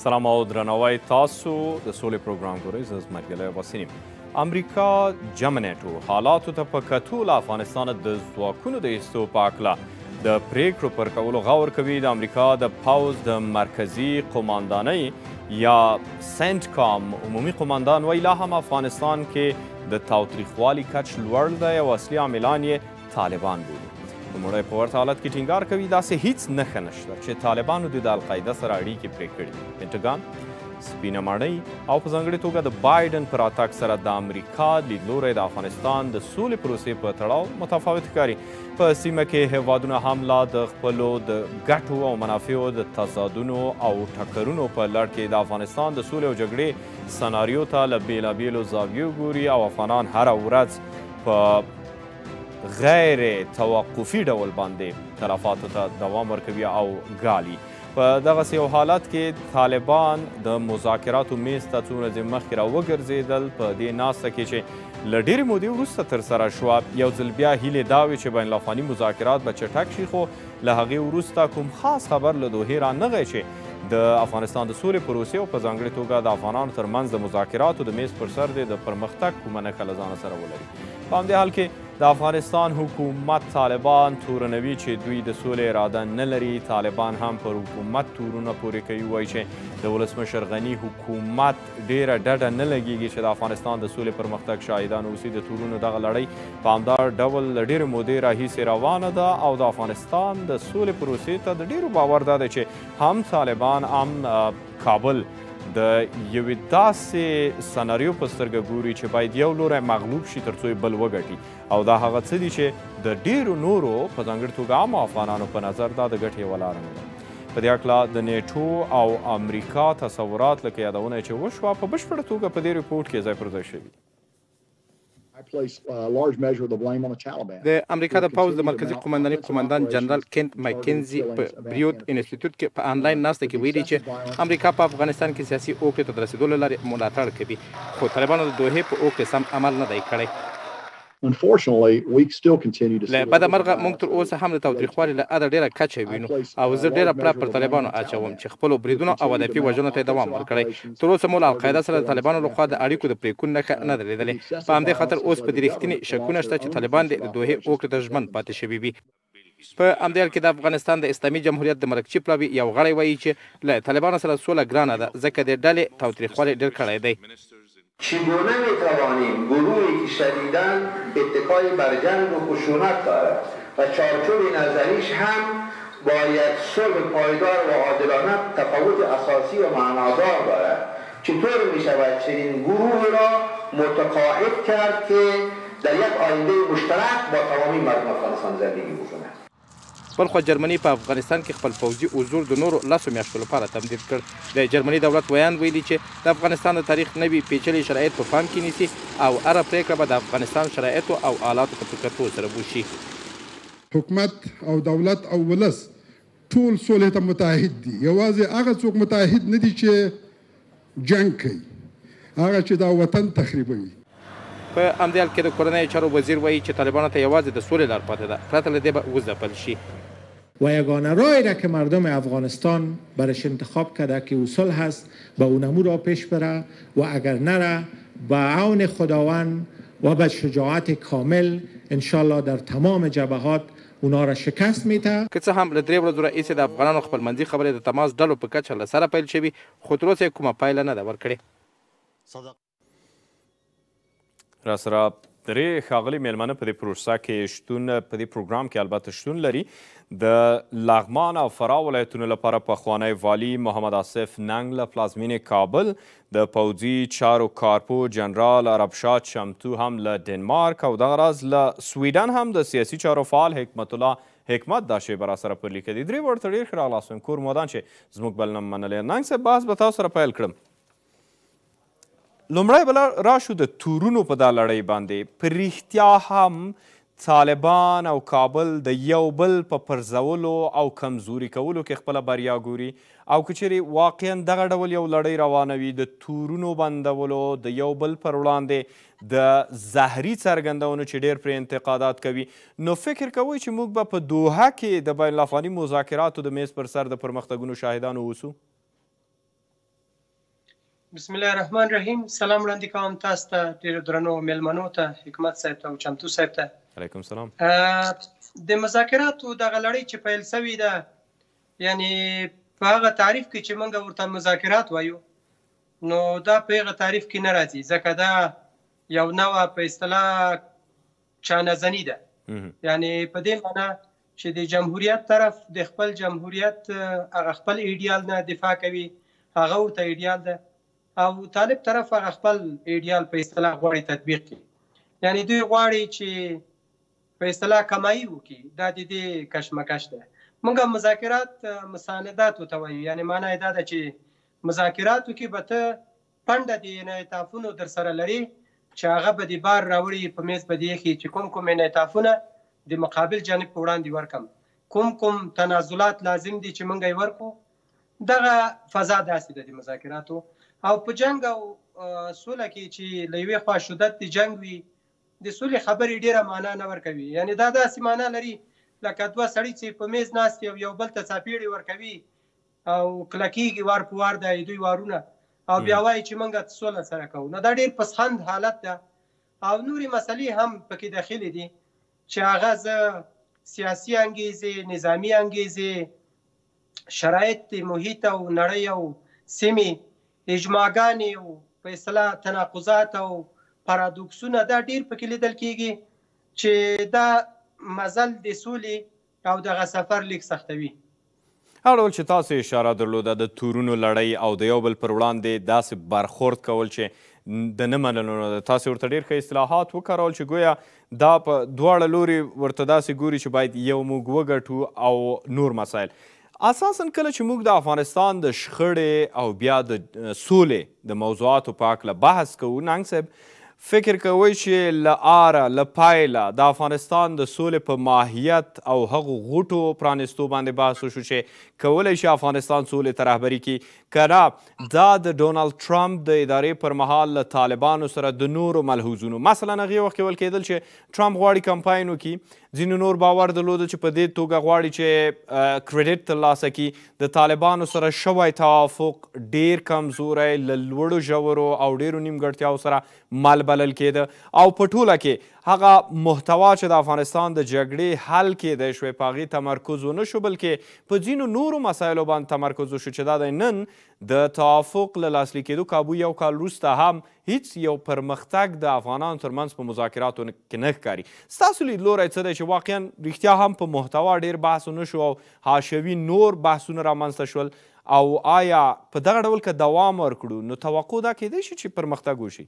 سلام او درناوی تاسو د سولې پروګرام ګورئ زه زمرګلی عباسي یم امریکا جمع نیټو حالاتو ته په کتو له افغانستانه د ځواکونو د ایستو په هکله د پرېکړو پر کولو غور کوي د امریکا د پوځ د مرکزي قماندانۍ یا سنټکام عمومي قماندان وایي لا هم افغانستان کې د تاوتریخوالي کچ لوړ دی او اصلي عاملان یې طالبان بولي نوموړی په ورته حالت کې ټینګار کوي داسې هیڅ نښه نشته چې طالبانو د القاعده سره اړیکې پرې کړي پینټګان سپینه ماڼۍ او په ځانګړې توګه د بایډن په راتګ سره د امریکا لیدلوری د افغانستان د سولې پروسې په تړاو متفاوت ښکاري په سیمه کې هیوادونه هم لا د خپلو د ګټو او منافعو د تضادونو او ټکرونو په لړ کې د افغانستان د سولې او جګړې سناریو ته له بېلابېلو زاویو ګوري او افغانان هره ورځ په غیر توقفي ډول باندې تلفاتو ته دوام ورکوي او ګالي په دغسې یو حالت کې طالبان د مذاکراتو میز ته څو ورځې مخکې راوګرځېدل په دې ناسته کې چې له ډېرې مودې وروسته ترسره شوه یو ځل بیا هیلې دا وې چې بین الافغاني مذاکرات به چټک شي خو له هغې وروسته کوم خاص خبر له دوحې رانغی چې د افغانستان د سولې پروسې او په ځانګړې توګه د افغانانو ترمنځ د مذاکراتو د میز پر سر د پرمختګ کومه نښه له ځانه سره ولري په همدې حال کې د افغانستان حکومت طالبان تورنوي چې دوی د سولې اراده نه لري طالبان هم پر حکومت تورونه پورې کوي وایي چې د ولسمشر غني حکومت ډیره ډډه نه لګیږي چې د افغانستان د سولې پرمختګ شاهدان اوسي د تورونو دغه لړۍ په همدغه ډول له ډېرې مودې راهیسې روانه ده او د افغانستان د سولې پروسې ته د ډېرو باور دا دی چې هم طالبان هم کابل د یوې داسې سناریو په سترګه ګوري چې باید یو لوری مغلوب شي تر څو یې بل وګټي او دا هغه څه دي چې د ډېرو نورو په ځانګړې توګه عامو افغانانو په نظر دا د ګټې یوه لاره نه ده په دې هکله د نیټو او امریکا تصورات لکه یادونه یې چې وشوه په بشپړه توګه په دې رپورټ کې ځای پر ځای شوي د امریکا د پوځ د مرکزي قماندانۍ قماندان جنرال کینت ماکینزي په بریوت انسټیټیوټ کې په آنلاین ناسته کې ویلي چې امریکا په افغانستان کې سیاسي اوکړې ته د رسېدو له لارې ملاتړ کوي خو طالبانو د دوحې په اوکړې سم عمل نه دی کړی له بده مرغه موږ تر اوسه هم د تاوتریخوالي له اده ډېره کچه وینو او زه ډېره پړه پر طالبانو اچوم چې خپلو بریدونو او هدفي وژنو ته دوام ورکړی تر اوسه مو له القاعده سره د طالبانو لخوا د اړیکو د پرېکون نښه نه ده لیدلې په همدې خاطر اوس په دې رښتینې شکونه شته چې طالبان د دوحې اوکړې ته ژمن پاتې شوي وي په همدې حال کې د افغانستان د اسلامي جمهوریت د مرکچي پلاوي یو غړی وایي چې له طالبانو سره سوله ګرانه ده ځکه د ډلې تاوتریخوالی ډېر کړی دی چگونه میتوانیم گروهی که شدیداً اتکای بر جنگ و خشونت دارد و چارچوب نظریش هم با یک صلح پایدار و عادلانه تفاوت اساسی و معنادار دارد چطور میشود چنین گروهی را متقاعد کرد که در یک آینده مشترک با تمامی مردم افغانستان زندگی بکند بل خو جرمني په افغانستان کې خپل پوځي حضور د نورو 10 میاشتو لپاره تمدید کړ د جرمني دولت ویان ویلي چې د افغانستان د تاریخ نوي پیچلي شرایط په پام کې نیسي او هره پرېکړه به د افغانستان شرایطو او حالاتو ته په کتو سره وشي حکومت او دولت او ولس ټول سولې ته متحد دي یوازې هغه څوک متحد نه دي چې جنګ کوي هغه چې دا وطن تخریبوي په همدې حال کې د کورنیو چارو وزیر وایي چې طالبانو ته یوازې د سولې لار پاتې ده پرته له دې به وځپل شي و یگانه راهی را که مردم افغانستان برش انتخاب کرده که اصول هست به اونمو را پیش بره و اگر نره به عون خداوند و به شجاعت کامل انشالله در تمام جبهات اونا را شکست میده که څه هم له 3 ورځو راهیسې د افغانانو خپلمنځي خبرې د تماس ډلو په کچه له سره پیل شوي خو تر اوسه کومه پایله نه ده ورکړې راسره درې ښاغلي میلمانه په دې پروسه کې شتون په دې پروګرام کې البته شتون لري د لغمان او فراه ولایتونو لپاره پخوانی والي محمد آصف ننګ له پلازمینې کابل د پوځي چارو کارپو جنرال عربشاد چمتو هم له ډنمارک او دغه راز له سویډن هم د سیاسي چارو فعال حکمت الله حکمت دا شی به راسره پر لیکه دي درې ورته ډېر ښه راغلاست ویم کور مودان چې زموږ بلنه منلې ننګ صاحب بحث به تاسو سره پیل کړم لومړی به راشو د تورونو په دا لړۍ باندې په رښتیا هم طالبان او کابل د یو بل په پرځولو او کمزوري کولو کې خپله بریا ګوري او که چیرې واقعا دغه ډول یو لړۍ روانه وي د تورونو بندولو د یو بل پر وړاندې د زهري څرګندونو چې ډېر پرې انتقادات کوي نو فکر کوئ چې موږ به په دوحه کې د بین الافغاني مذاکراتو د میز پر سر د پرمختګونو شاهدان اوسو بسم الله الرحمن الرحیم. سلام وړاندې کوم تاسو ته، ډېرو درنو مېلمنو ته، حکمت صاحب ته او چمتو صاحب ته. علیکم السلام. د مذاکراتو دغه لړۍ چې پیل سوې ده، یعنی په هغه تعریف کې چې موږ ورته مذاکرات وایو، نو دا په هغه تعریف کې نه راځي، ځکه دا یو نوع په اصطلاح چانهزني ده. یعنی په دې معنی چې د جمهوریت طرف د خپل جمهوریت هغه خپل ایډیال نه دفاع کوي، هغه ورته ایډیال ده، او طالب طرف هغه خپل ایډیال په اصطلاح غواړي تطبیق کړي. یعنی دوی غواړي چې په اصطلاح کمایي وکړي. دا د دې کشمکش ده. موږ مذاکرات مساندات ورته وایو، یعنی معنی یې دا ده چې مذاکراتو کې به ته پنډه د انعطافونو در سره لري چې هغه به د بار راوړي، په میز به دې ایښي چې کوم انعطافونه د مقابل جانب په وړاندې ورکم، کوم تنازلات لازم دي چې موږ یې ورکو. دغه فضا داسې ده د مذاکراتو. او په جنگ او سوله کې چې له یوې خوا شدت د جنگ وي، د سولې خبرې ډېره معنا نه ورکوي. یعنی دا داسې معنا لري لکه دوه سړي چې په میز ناست او یو بل ته څاپېړې ورکوي او کلکېږي وار په وار د دوی وارونه، او بیا وایي چې موږ سوله سره کوو. نو دا ډېر پسخند حالت ده. او نورې مسلې هم پکې داخلي دي چې هغه زه سیاسي انګیزې، نظامي انګیزې، شرایط محیط او نړۍ او سیمې، اجماعګانې او په اصطلاح تناقضات او پارادوکسونه، دا ډېر پکې لیدل کېږي چې دا مزل د سولې او دغه سفر لیک سختوي. هغه ډول چې تاسو اشاره درلوده د تورونو لړۍ او د یو بل پر وړاندې داسې برخورد کول چې د نه منلو، تاسو ورته ډېر ښه اصطلاحات وکارول چې ګویا دا په دواړه لوري ورته داسې ګوري چې باید یو موږ وګټو او نور مسایل. اساساً کله چې موږ د افغانستان د شخړې او بیا د سولې د موضوعاتو په هکله بحث کوو، ننګ صاحب فکر کوئ چې له آره له پایله د افغانستان د سولې په ماهیت او هغو غوټو پرانستو باندې بحث وشو چې کولی شي افغانستان سولې ته رهبري کړي، که نه دا د ډونالډ ټرمپ د ادارې پر مهال له طالبانو سره د نورو ملحوظونو، مثلا هغې وخت کې ویل کېدل چې ټرمپ غواړي کمپاین وکړي، ځینو نور باور درلوده چې په دې توګه غواړي چې کریډټ ترلاسه کړي. د طالبانو سره شوی توافق ډېر کمزوری، له لوړو ژورو او ډېرو نیمګړتیاوو سره مل بلل کېده، او په ټوله کې هغه محتوا چې د افغانستان د جګړې حل کېدی شوی په هغې تمرکز ونه شو، بلکې په ځینو نورو مسایلو باندې تمرکز وشو چې دا دی نن د توافق له لاسلیک کېدو کابو یو کال وروسته هم هیڅ یو پرمختګ د افغانانو ترمنځ په مذاکراتو کې نه ښکاري. ستاسو لیدلوری څه دی چې واقعا رښتیا هم په محتوا ډېر بحث ونه شو او حاشوي نور بحثونه رامنځته شول، او آیا په دغه ډول که دوام ورکړو نو توقع دا کېدی شي چې پرمختګ وشي؟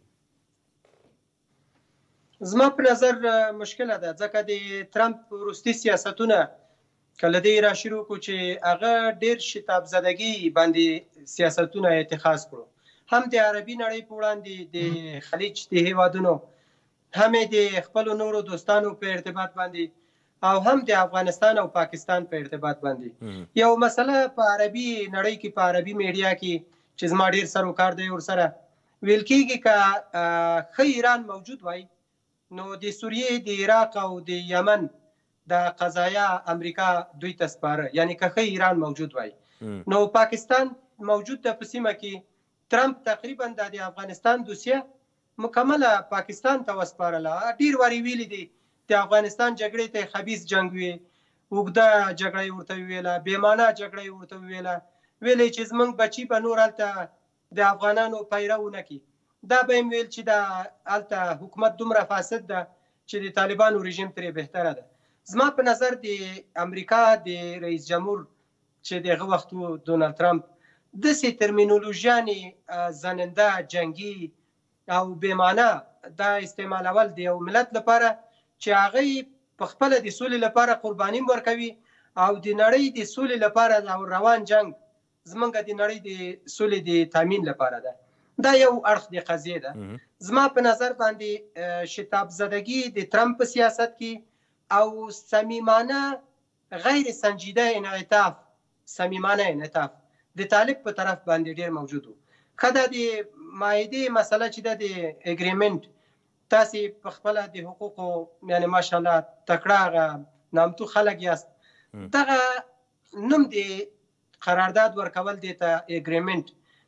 زما په نظر مشکله ده، ځکه د ټرمپ وروستي سیاستونه کله دې را شروع کړو چې هغه ډېر شتاب زدګي باندې سیاستونه اتخاذ کړو، هم د عربي نړۍ په وړاندې د خلیج د هیوادونو، هم د خپلو نورو دوستانو په ارتباط باندې، او هم د افغانستان او پاکستان په ارتباط باندې. یو مسله په عربي نړۍ کې، په عربي میډیا کې چې زما ډېر سر و کار دی ورسره، ویل کېږي که ښه ایران موجود وای نو د سوریې، د عراق او د یمن د قضایا امریکا دوی ته سپاره، یعنی که ښه ایران موجود وای. نو پاکستان موجود ده په سیمه کې. ټرمپ تقریبا د افغانستان دوسیه مکمله پاکستان ته وسپارله. ډېر وارې ویلي دي د افغانستان جګړې ته خبیث جنګ وي، اوږده جګړه یې ورته وویله، بېمانه جګړه یې ورته وویله، ویلې چې زموږ بچي به نور هلته د افغانانو پیرو نه کړي. دا به یې ویل چې د هلته حکومت دومره فاسد ده چې د طالبانو رژیم ترې بهتره ده. زما په نظر د امریکا د رئیس جمهور چې دغه وخت ډونالډ ټرمپ داسې ترمینولوژیانې زننده، جنګي او بېمانه دا استعمالول د یو ملت لپاره چې هغه په خپله د سولې لپاره قرباني ورکوي، او د نړۍ د سولې لپاره روان جنګ زمونږ د نړۍ د سولې د تامین لپاره ده. دا یو اړخ د قضیې ده. زما په نظر باندې شتاب زدګي د ټرمپ په سیاست کې او صمیمانه غیر سنجیده انعطاف، صمیمانه انعطاف د طالب په طرف باندې ډېر موجود و. که دا د معاهدې مسله چې ده د اګریمنټ، تاسې په خپله د حقوقو یعنی ماشاءالله تکړه نامتو خلک یاست، دغه نوم د قرارداد ورکول دی ته اګریمنټ،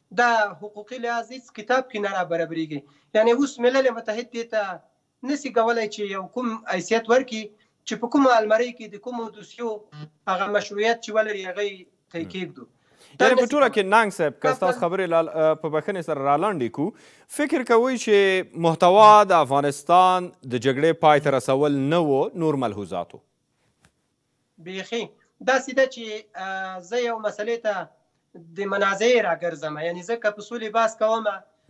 دا حقوقي لحاظ هیڅ کتاب کې نه رابرابرېږي. یعنې اوس ملل متحد دې ته نسي کولی چې یو کوم حیثیت ورکړي چې په کومه المارۍ کې د کومو دوسیو هغه مشروعیت چې ولري هغه یې ته یې کېږدو. یعنې په ټوله کې ننګ صاحب که ستاسو خبرې په بښنې سره رالنډې کړو، فکر کوئ چې محتوا د افغانستان د جګړې پای ته رسول نه و، نور ملحوظاتو؟ بیخي داسې ده چې زه یو مسلې ته د منازعې راګرځم، یعنې زه که په سولې بحث کوم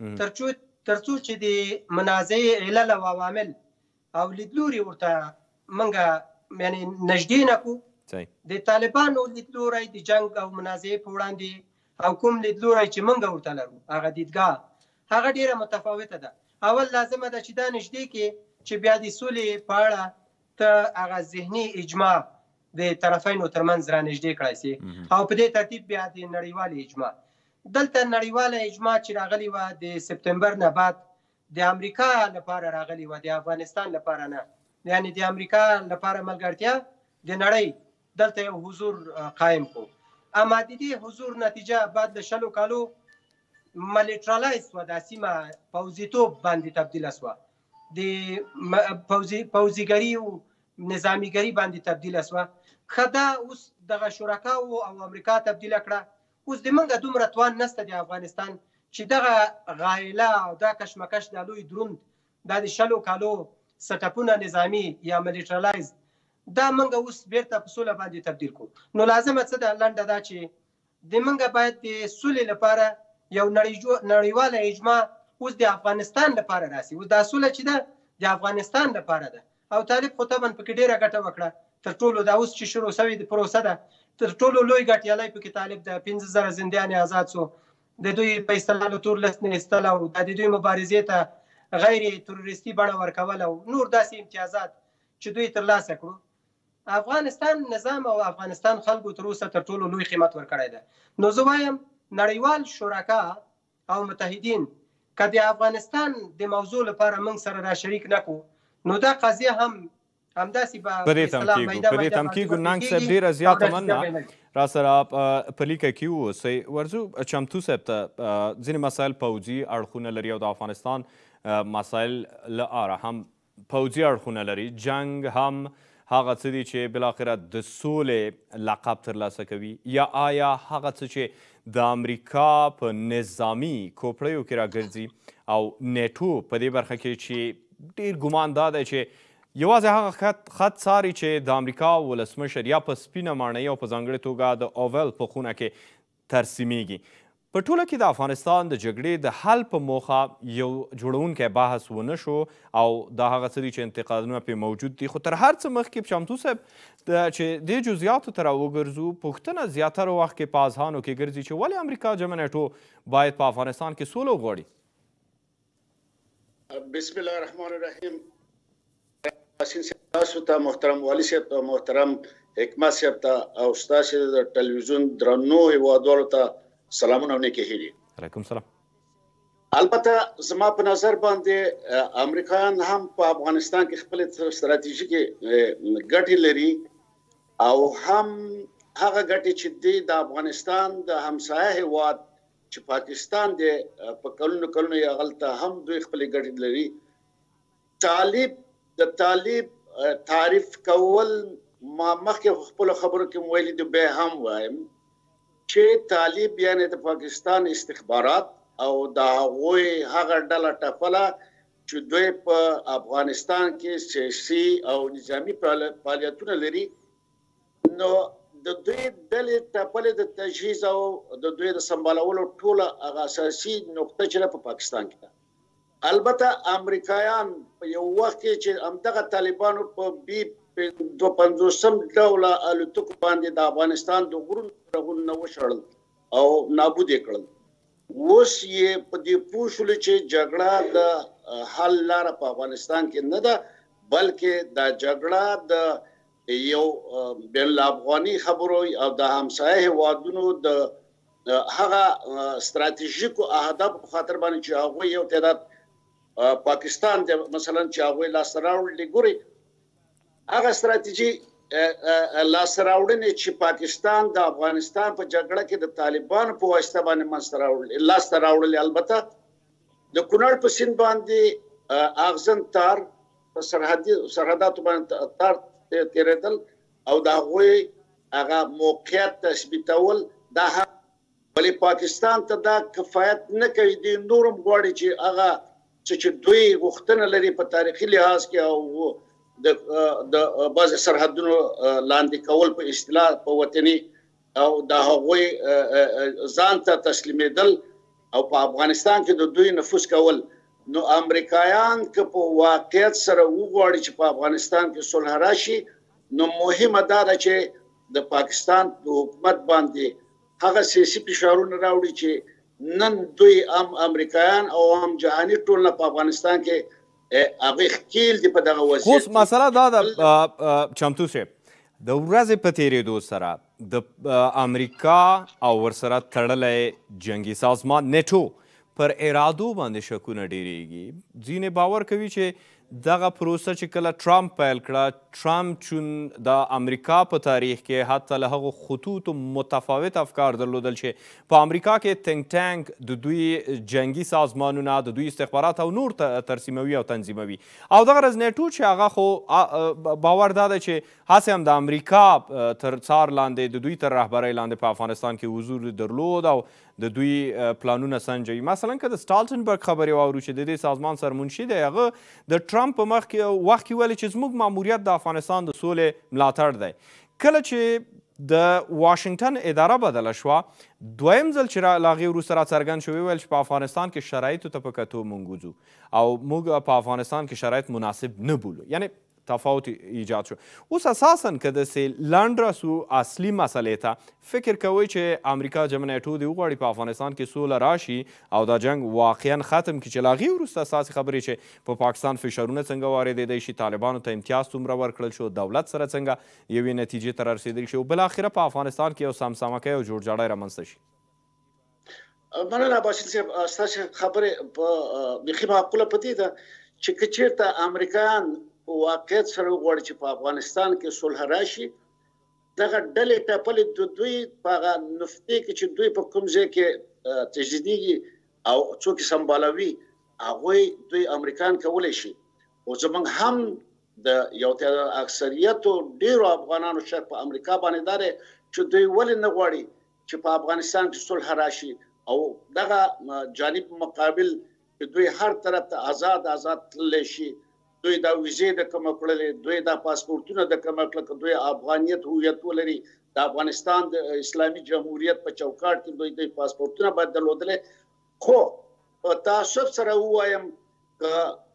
تر څو چې د منازعې علل او عوامل او لیدلوري ورته موږ یعنې نږدې نه کړو. د طالبانو لیدلوری د جنګ او منازعې په وړاندې او کوم لیدلوری چې موږ ورته لرو هغه دیدګاه هغه ډېره متفاوته ده. اول لازمه ده چې دا نږدې کې چې بیا د سولې په اړه ته هغه ذهني اجماع د طرفینو ترمنځ را نږدې کړی سي او په دې ترتیب بیا د نړیوالې اجماع. دلته نړیواله اجماع چې راغلې وه د سپتمبر نه بعد د امریکا لپاره راغلې وه، د افغانستان لپاره نه. یعنې د امریکا لپاره ملګرتیا د نړۍ دلته یو حضور قایم کو. اما د دې حضور نتیجه بعد له 20 کالو ملیټرالایز شوه، دا سیمه پوځیتوب باندې تبدیله شوه، د پوځیګري او نظامیګري باندې تبدیله شوه. ښه دا اوس دغه شرکاو او امریکا تبدیله کړه. اوس د موږ دومره توان نشته د افغانستان چې دغه غایله او دا کشمکش دا لوی دروند دا د 20 کالو سټپونه نظامي یا ملیټرالایز دا موږ اوس بیرته په سوله باندې تبدیل کړو. نو لازمه څه ده؟ لنډه دا چې د موږ باید د سولې لپاره یو نړیواله اجماع اوس د افغانستان لپاره راسي. اوس دا سوله چې ده د افغانستان لپاره ده او طالب خو طبعا پکې ډېره ګټه وکړه. تر ټولو دا اوس چې شروع شوې د پروسه ده تر ټولو لوی ګټیالی پکې طالب ده. 15,000 زندیان آزاد شو، د دوی په اصطلاح له تور لیست نه ایستل او د دوی مبارزې ته غیر تروریستي بڼه ورکول او نور داسې امتیازات چې دوی ترلاسه کړو. افغانستان نظام او افغانستان خلکو تر اوسه تر ټولو لوی قیمت ورکړی ده. نو زه وایم نړیوال شرکا او متحدین که د افغانستان د موضوع لپاره موږ سره را شریک نه کړو نو دا قضیه همداسې به په دې تم کېږو. ننګ صاحب ډېره زیاته مننه را سره په لیکه کې واوسئ. ورځو چمتو صاحب ته ځینې مسایل پوځي اړخونه لري او د افغانستان مسایل له اره هم پوځي اړخونه لري. جنګ هم هغه څه دي چې بالاخره د سولې لقب ترلاسه کوي، یا آیا هغه څه چې د امریکا په نظامي کوپړیو کې راګرځي او نیټو په دې برخه کې چې ډېر ګمان دا دی چې یوازې هغه خط څاري چې د امریکا ولسمشر یا په سپینه ماڼۍ او په ځانګړې توګه د اوول په خونه کې ترسیمیږي. په ټوله کې د افغانستان د جګړې د حل په موخه یو جوړونکی بحث ونه شو او دا هغه څه دي چې انتقادونه پرې موجود دي. خو تر هر څه مخکې چمتو صاحب چې دې جزئیاتو ته راوګرځو، پوښتنه زیاتره وخت کې په اذهانو کې ګرځي چې ولې امریکا جمع نیټو باید په افغانستان کې سوله وغواړي؟ بسم الله الرحمن الرحیم. تاسو ته محترم والي صاحب ته محترم حکمت صاحب ته او ستاسو د ټلویزیون درنو هیوادوالو ته سلامونه او نیکې هیلې. علیکم سلام. البته زما په نظر باندې امریکایان هم په افغانستان کې خپل ستراتیژیکې ګټې لري او هم هغه ګټې چې د افغانستان د همسایه هیواد چې پاکستان دی په کلونو یې هغلته هم دوی خپلې ګټې لري. د طالب تعریف کول ما مخکې خپلو خبرو کې ویلي دي، بیا هم وایم چې طالب یعنې د پاکستان استخبارات او د هغوی هغه ډله ټپله چې دوی په افغانستان کې سیاسي او نظامي فعالیتونه لري، نو د دوی ډلې ټپلې د تجهیز او د دوی د سمبالولو ټوله هغه اساسي نقطه چې په پاکستان کې ده. البته امریکایان په یو وخت کې چې همدغه طالبانو په بي 250 ډوله الوتکو باندې د افغانستان د غرونو وشړل او نابود یې کړل. اوس یې په دې پوه شول چې جګړه د حل لاره په افغانستان کې نه ده، بلکې دا جګړه د یو بین الافغاني خبرو او د همسایه هیوادونو د هغه ستراتیژیکو اهدافو په خاطر باندې چې هغوی یو تعداد پاکستان د مثلا چې هغوی لاسته راوړلي، ګوري هغه ستراتیژي لاسته راوړنې چې پاکستان د افغانستان په جګړه کې د طالبانو په واسطه باندې لاسته راوړلې. البته د کونړ په سیند باندې اغزن تار په سرحداتو باندې تار تیرېدل او د هغوی هغه موقعیت تثبیتول دا ولی پاکستان ته دا کفایت نه کوي. د نورم غواړي چې هغه چې دوی غوښتنه لري په تاریخي لحاظ کې او د بعض سرحدونو لاندې کول په اصطلاح په وطني او د هغوی ځان ته تسلیمېدل او په افغانستان کې د دوی نفوذ کول. نو امریکایان که په واقعیت سره وغواړي چې په افغانستان کې صلح راشي نو مهمه دا ده چې د پاکستان د حکومت باندې هغه سیاسي فشارونه راوړي چې نن دوی امریکایان او هم جهاني ټولنه په افغانستان کې هغه خکیل دي په دغه وضعیت. اوس مسله دا ده چمتو صاحب د ورځې په تېرېدو سره د امریکا او ورسره تړلی جنګي سازمان نیټو پر ارادو باندې شکونه ډېرېږي. ځینې باور کوي چې دغه پروسه چې کله ټرمپ پیل کړه، ټرمپ چون د امریکا په تاریخ کې حتی له هغو خطوطو متفاوت افکار درلودل چې په امریکا کې تنک ټانک د دوی جنګي سازمانونه د دوی استخبارات او نور ترسیموي او تنظیموي او دغه رز نیټو چې هغه خو باور دا ده چې هسې هم د امریکا تر څار لاندې د دوی تر رهبرۍ لاندې په افغانستان کې حضور درلود او د دوی پلانونه سنجوي. مثلا که د سټالټنبرګ خبرې واورو چې د دې سازمان سرمنشي دی، هغه د ټرمپ په وخت کې ویلي چې زموږ ماموریت د افغانستان د سولې ملاتړ دی. کله چې د واشنګټن اداره بدله شوه، دویم ځل چې له هغې وروسته راڅرګند شو ویل چې په افغانستان کې شرایطو ته په کتو موږ وځو او موږ په افغانستان کې شرایط مناسب نه بولو، یعنی تفاوت ایجاد شو. اوس اساساً که داسې لنډ راسو اصلي مسئلې ته فکر کوئ چې امریکا جمع نیټو دې وغواړي په افغانستان کې سوله راشي او دا جنګ واقعا ختم کړي، چې له هغې وروسته ستاسې خبرې چې په پاکستان فشارونه څنګه واردېدی شي، طالبانو ته امتیاز څومره ورکړل شو، دولت سره څنګه یوې نتیجې ته رارسېدلی شي او بالاخره په افغانستان کې یو سمسامکی او جوړجاړی رامنځته شي. مننه باشد صاحب، ستاسې خبرې بیخي معقوله په دې ده چې که چېرته امریکایان واقعیت سره وغواړي چې په افغانستان کې صلح راشي، دغه ډلې ټپلې د دوی په هغه نفتې کې چې دوی په کوم ځای کې تجدیدېږي او څوک یې سمبالوي، هغوی دوی امریکایان کولی شي. او زموږ هم د یو اکثریتو ډېرو افغانانو شک په امریکا باندې دا دی چې دوی ولې نه غواړي چې په افغانستان کې صلح راشي او دغه جانب مقابل چې دوی هر طرف ته آزاد تللی شي، دوی دا ویزې د کمه کړلې، دوی دا پاسپورټونه د کمه کړل، که دوی افغانیت هویت ولري د افغانستان د اسلامي جمهوریت په چوکاټ کې دوی د پاسپورټونه باید درلودلی. خو په تعصب سره ووایم که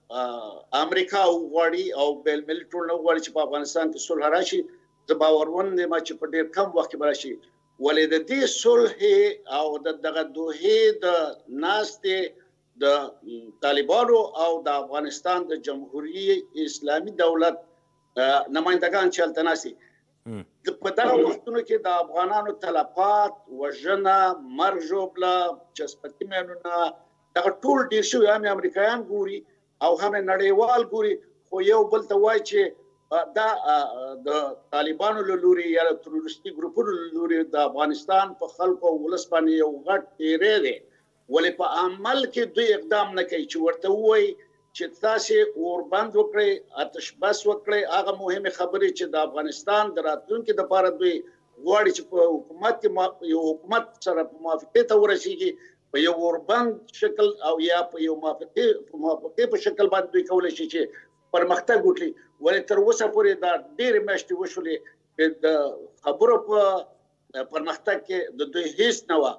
امریکا وغواړي او بین المللي ټولنه وغواړي چې په افغانستان کې صلح راشي، زه باورمند یم چې په ډېر کم وخت کې به راشي. ولې د دې صلح او دغه دوحې د ناستې د طالبانو او د افغانستان د جمهوریت اسلامي دولت نمایندگان چې هلته ناستي، په دغه وختونو کې د افغانانو تلفات، وژنه، مرګ ژوبله، چسپتي مینونه، دغه ټول ډېر شوي. هم امریکایان ګوري او هم نړیوال ګوري، خو یو بل ته وایي چې دا د طالبانو له لوري یا د تروریستي ګروپونو له لوري د افغانستان په خلکو او ولس باندې یو غټ تیری دی. ولې په عمل کې دوی اقدام نه کوي چې ورته ووایي چې تاسې اوربند وکړئ، آتش بس وکړئ، هغه مهمې خبرې چې د افغانستان د راتلونکي دپاره دوی غواړي چې په حکومت کې یو حکومت سره په موافقې ته ورسېږي، په یو اوربند شکل او یا په یو موافقې په شکل باندې دوی کولی شي چې پرمختګ وکړي. ولې تر اوسه پورې دا ډېرې میاشتې وشولې چې د خبرو په پرمختګ کې د دوی هیڅ نه وه،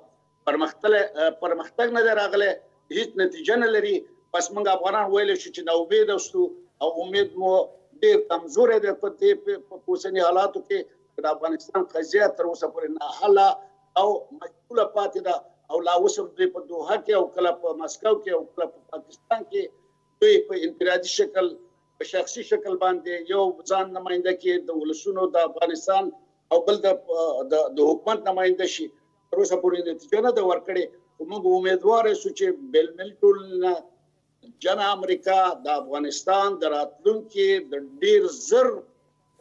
پرمختګ نه دی راغلی، هیڅ نتیجه نه لري. پس موږ افغانان ویلی شو چې ناامیده شو او امید مو ډېر کمزوری دی په دې په اوسني حالاتو کې د افغانستان قضیه تر اوسه پورې ناحله او مجهوله پاتې ده او لا اوس هم دوی په دوحه کې او کله په مسکو کې او کله په پاکستان کې دوی په انفرادي شکل په شخصي شکل باندې یو ځان نماینده کې د ولسونو د افغانستان او بل د حکومت نماینده شي. تر اوسه پورې نتیجه نه ده ورکړې. خو موږ امیدوار یو چې بین المللي ټولنه جن امریکا د افغانستان د راتلونکي د ډېر زر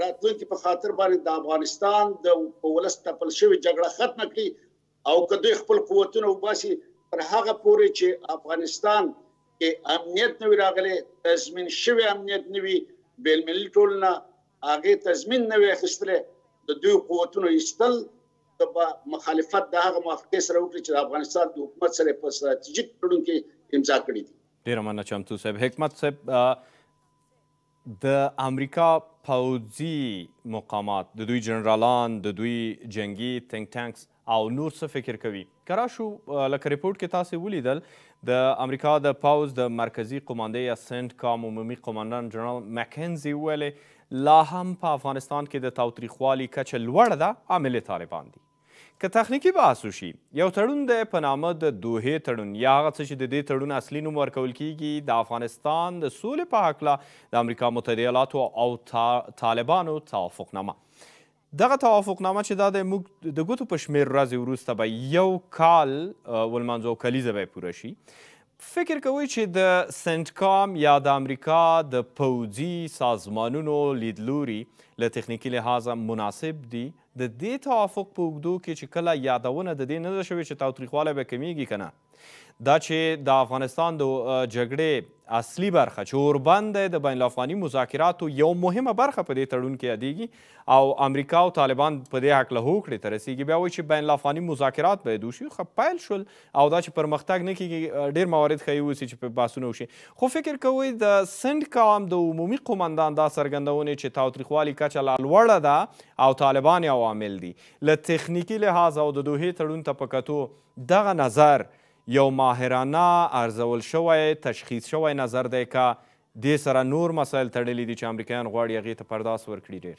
راتلونکي په خاطر باندې د افغانستان د ولس تپل شوې جګړه ختمه کړي او که دوی خپل قوتونه وباسي تر هغه پورې چې افغانستان کې امنیت نه وي راغلی، تضمین شوی امنیت نه وي، بین المللي ټولنه هغې تضمین نه وي اخیستلی، د دوی قوتونو ایستل د مخالفت د هغه موافقې سره وکړي چې د افغانستان د حکومت سره په ستراتیژیک تړون کې امضا کړي دي. ډېره مننه چمتو صاحب. حکمت صاحب، د امریکا پوځي مقامات، د دوی جنرالان، د دوی جنگي تینک ټانکس او نور څه فکر کوي؟ که راشو لکه ریپورټ کې تاسې ولیدل د امریکا د پوځ د مرکزي قماندې یا سنټ کام عمومي قماندان جنرال مکنزي ویلې لا هم په افغانستان کې د تاوتریخوالي کچه لوړه ده، عامل طالبان دي. که تخنیکي بحث وشي، یو تړون دی په نامه د دوحې تړون یا هغه څه چې د دې تړون اصلي نوم ورکول کیږي، د افغانستان د سولې په هکله د امریکا متحده ایالاتو او طالبانو توافقنامه. دغه توافقنامه چې دا د موږ د ګوتو په شمېر ورځې وروسته به یو کال ولمانځو او کلیزه به یې پوره شي. فکر کوئ چې د سنټکام یا د امریکا د پوځي سازمانونو لیدلوري له تخنیکي لحاظه مناسب دي د دې توافق په اوږدو کې چې کله یادونه د دې نه ده شوې چې تاوتریخوالی به کمیږي که نه؟ دا چې د افغانستان د جګړې اصلي برخه چې اوربند دی د بین الافغاني مذاکراتو یو مهمه برخه په دې تړون کې یادېږي او امریکا او طالبان په دې هکله هوکړې ته رسېږي، بیا وایي چې بین الافغاني مذاکرات باید وشي. خو پیل شول او دا چې پرمختګ نه کېږي، ډېر موارد ښایي اوسي چې په بحثونه وشي. خو فکر کوئ د سنټکام د عمومي قماندان دا څرګندونې چې تاوتریخوالي کچه لا لوړه ده او طالبان یې عوامل دي، له تخنیکي لحاظ او د دوحې تړون ته په کتو دغه نظر یو ماهرانه ارزول شوی تشخیص شوی نظر دی که دې سره نور مسایل تړلي دي چې امریکایان غواړي هغې ته پرداس ورکړي؟ ډېر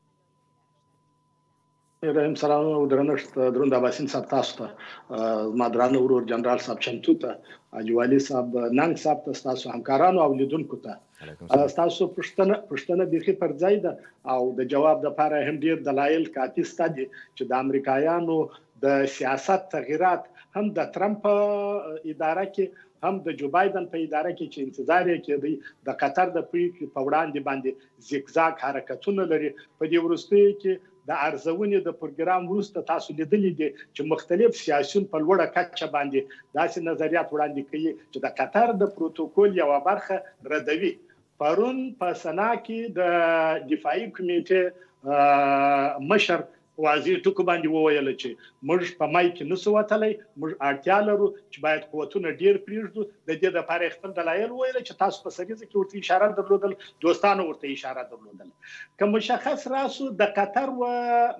ابراهیم سلام او درنښت دروند عباسین صاحب، تاسو ته زما درانه ورور جنرال صاحب چمتو ته، حاجي صاحب ننګ صاحب ته، ستاسو همکارانو او لیدونکو ته ستاسو پوښتنه بیخي پر ځای ده او د جواب دپاره هم ډېر دلایل کافي شته دي چې د امریکایانو د سیاست تغییرات هم د ترمپ اداره کې هم د جو بایدن په اداره کې چې انتظار یې کېدی د قطر د پریکړې په وړاندې باندې زیګزاګ حرکتونه لري. په دې وروستیو کې د ارزونې د پروګرام وروسته تاسو لیدلی دي چې مختلف سیاسیون په لوړه کچه باندې داسې نظریات وړاندې کوي چې د قطر د پروتوکول یوه برخه ردوي. پرون په سنا کې د دفاعي کمیټې مشر واضح ټکو باندې وویل چې موږ په مای کې نسو وتلی، موږ اړتیا لرو چې باید قوتونه ډیر پرېږدو. د دې دپاره یې خپل دلایل وویل چې تاسو په سریزه کې ورته اشاره درلودل، دوستانو ورته اشاره درلودل. که مشخص راسو د قطر و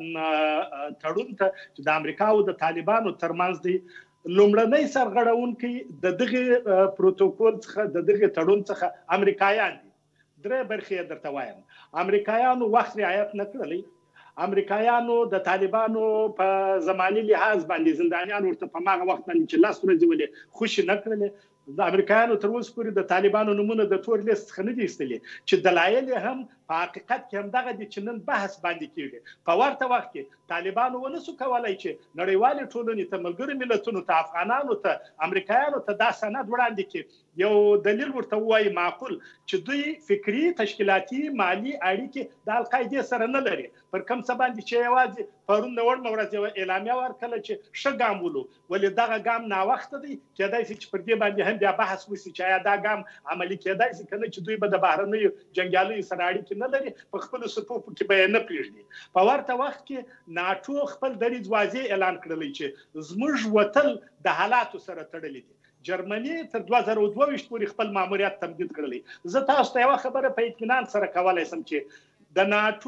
تړون ته چې د امریکا او د طالبانو ترمنځ دی، لومړنی سرغړونکی د دغه پروتوکول څخه د دغه تړون څخه امریکایان دي. درې برخې یې درته وایم. امریکایانو وخت رعایت نه کړلی، امریکایانو د طالبانو په زماني لحاظ باندې زندانیان ورته په هغه وخت باندې چې 10 ورځې ولې خوشي نه کړلې. د امریکایانو تر اوسه پورې د طالبانو نومونه د تور لیست څخه نه دي ایستلي، چې دلایل هم په حقیقت کې همدغه دي چې نن بحث باندې کېږي. په ورته وخت کې طالبانو ونسو کولی چې نړیوالې ټولنې ته، ملګرو ملتونو ته، افغانانو ته، امریکایانو ته دا سند وړاندې کړي، یو دلیل ورته ووایي معقول چې دوی فکري، تشکیلاتي، مالي اړیکې د القاعدې سره نه لري. پر کوم څه باندې چې یوازې پرون د وړمه ورځ یوه اعلامیه ورکړله چې ښه ګام ولو، ولې دغه ګام ناوخته دی. کېدای شي چې پر دې باندې هم بیا بحث وشي چې آیا دا ګام عملي کېدای شي که نه، چې دوی به د بهرنیو جنګیالیو سره اړیکې نه لري، په خپلو صفوفو کې به یې نه پرېږدي. په ورته وخت کې ناټو خپل دریځ واضح اعلان کړلی چې زموږ وتل د حالاتو سره تړلی دي. جرمني تر 2022 پورې خپل ماموریت تمدید کړلی. زه تاسو ته یوه خبره په اطمینان سره کولی شم چې د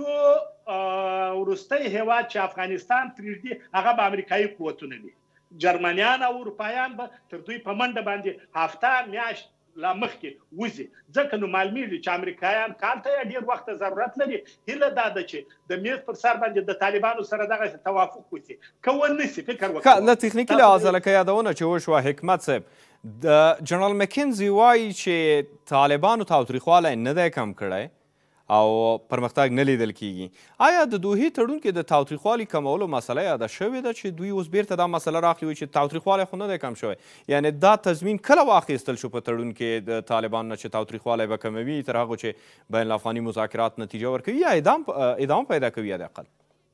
ناټو وروستی هیواد چې افغانستان پرېږدي هغه به امریکایي قوتونه وي. جرمنیان او اروپایان به تر دوی په منډه باندې هفته میاشت لا مخکې وځي، ځکه نو معلومیږي چې امریکایان کال ته ډېر وخت ضرورت لري. هیله دا ده چې د میز پر سر باندې د طالبانو سره دغه توافق وشي. که ونه شي فکر وکړو له تخنیکي لحاظه لکه یادونه چې وشوه، حکمت صاحب د جنرال مکنزي وایي چې طالبانو تاوتریخوالی نه دی کم کړی او پرمختګ نه لیدل کیږي آیا د دوحې تړون کې د تاوتریخوالي کمولو مسله یاده شوې ده چې دوی اوس بیرته دا مسله راخلي وي چې تاوتریخوالی خو نه دی کم شوی یعنی دا تضمین کله واخیستل شو په تړون کې د طالبانو نه چې تاوتریخوالی به کموي تر هغو چې بین الافغاني مذاکرات نتیجه ورکوي یا ادامه پیدا کوي حداقل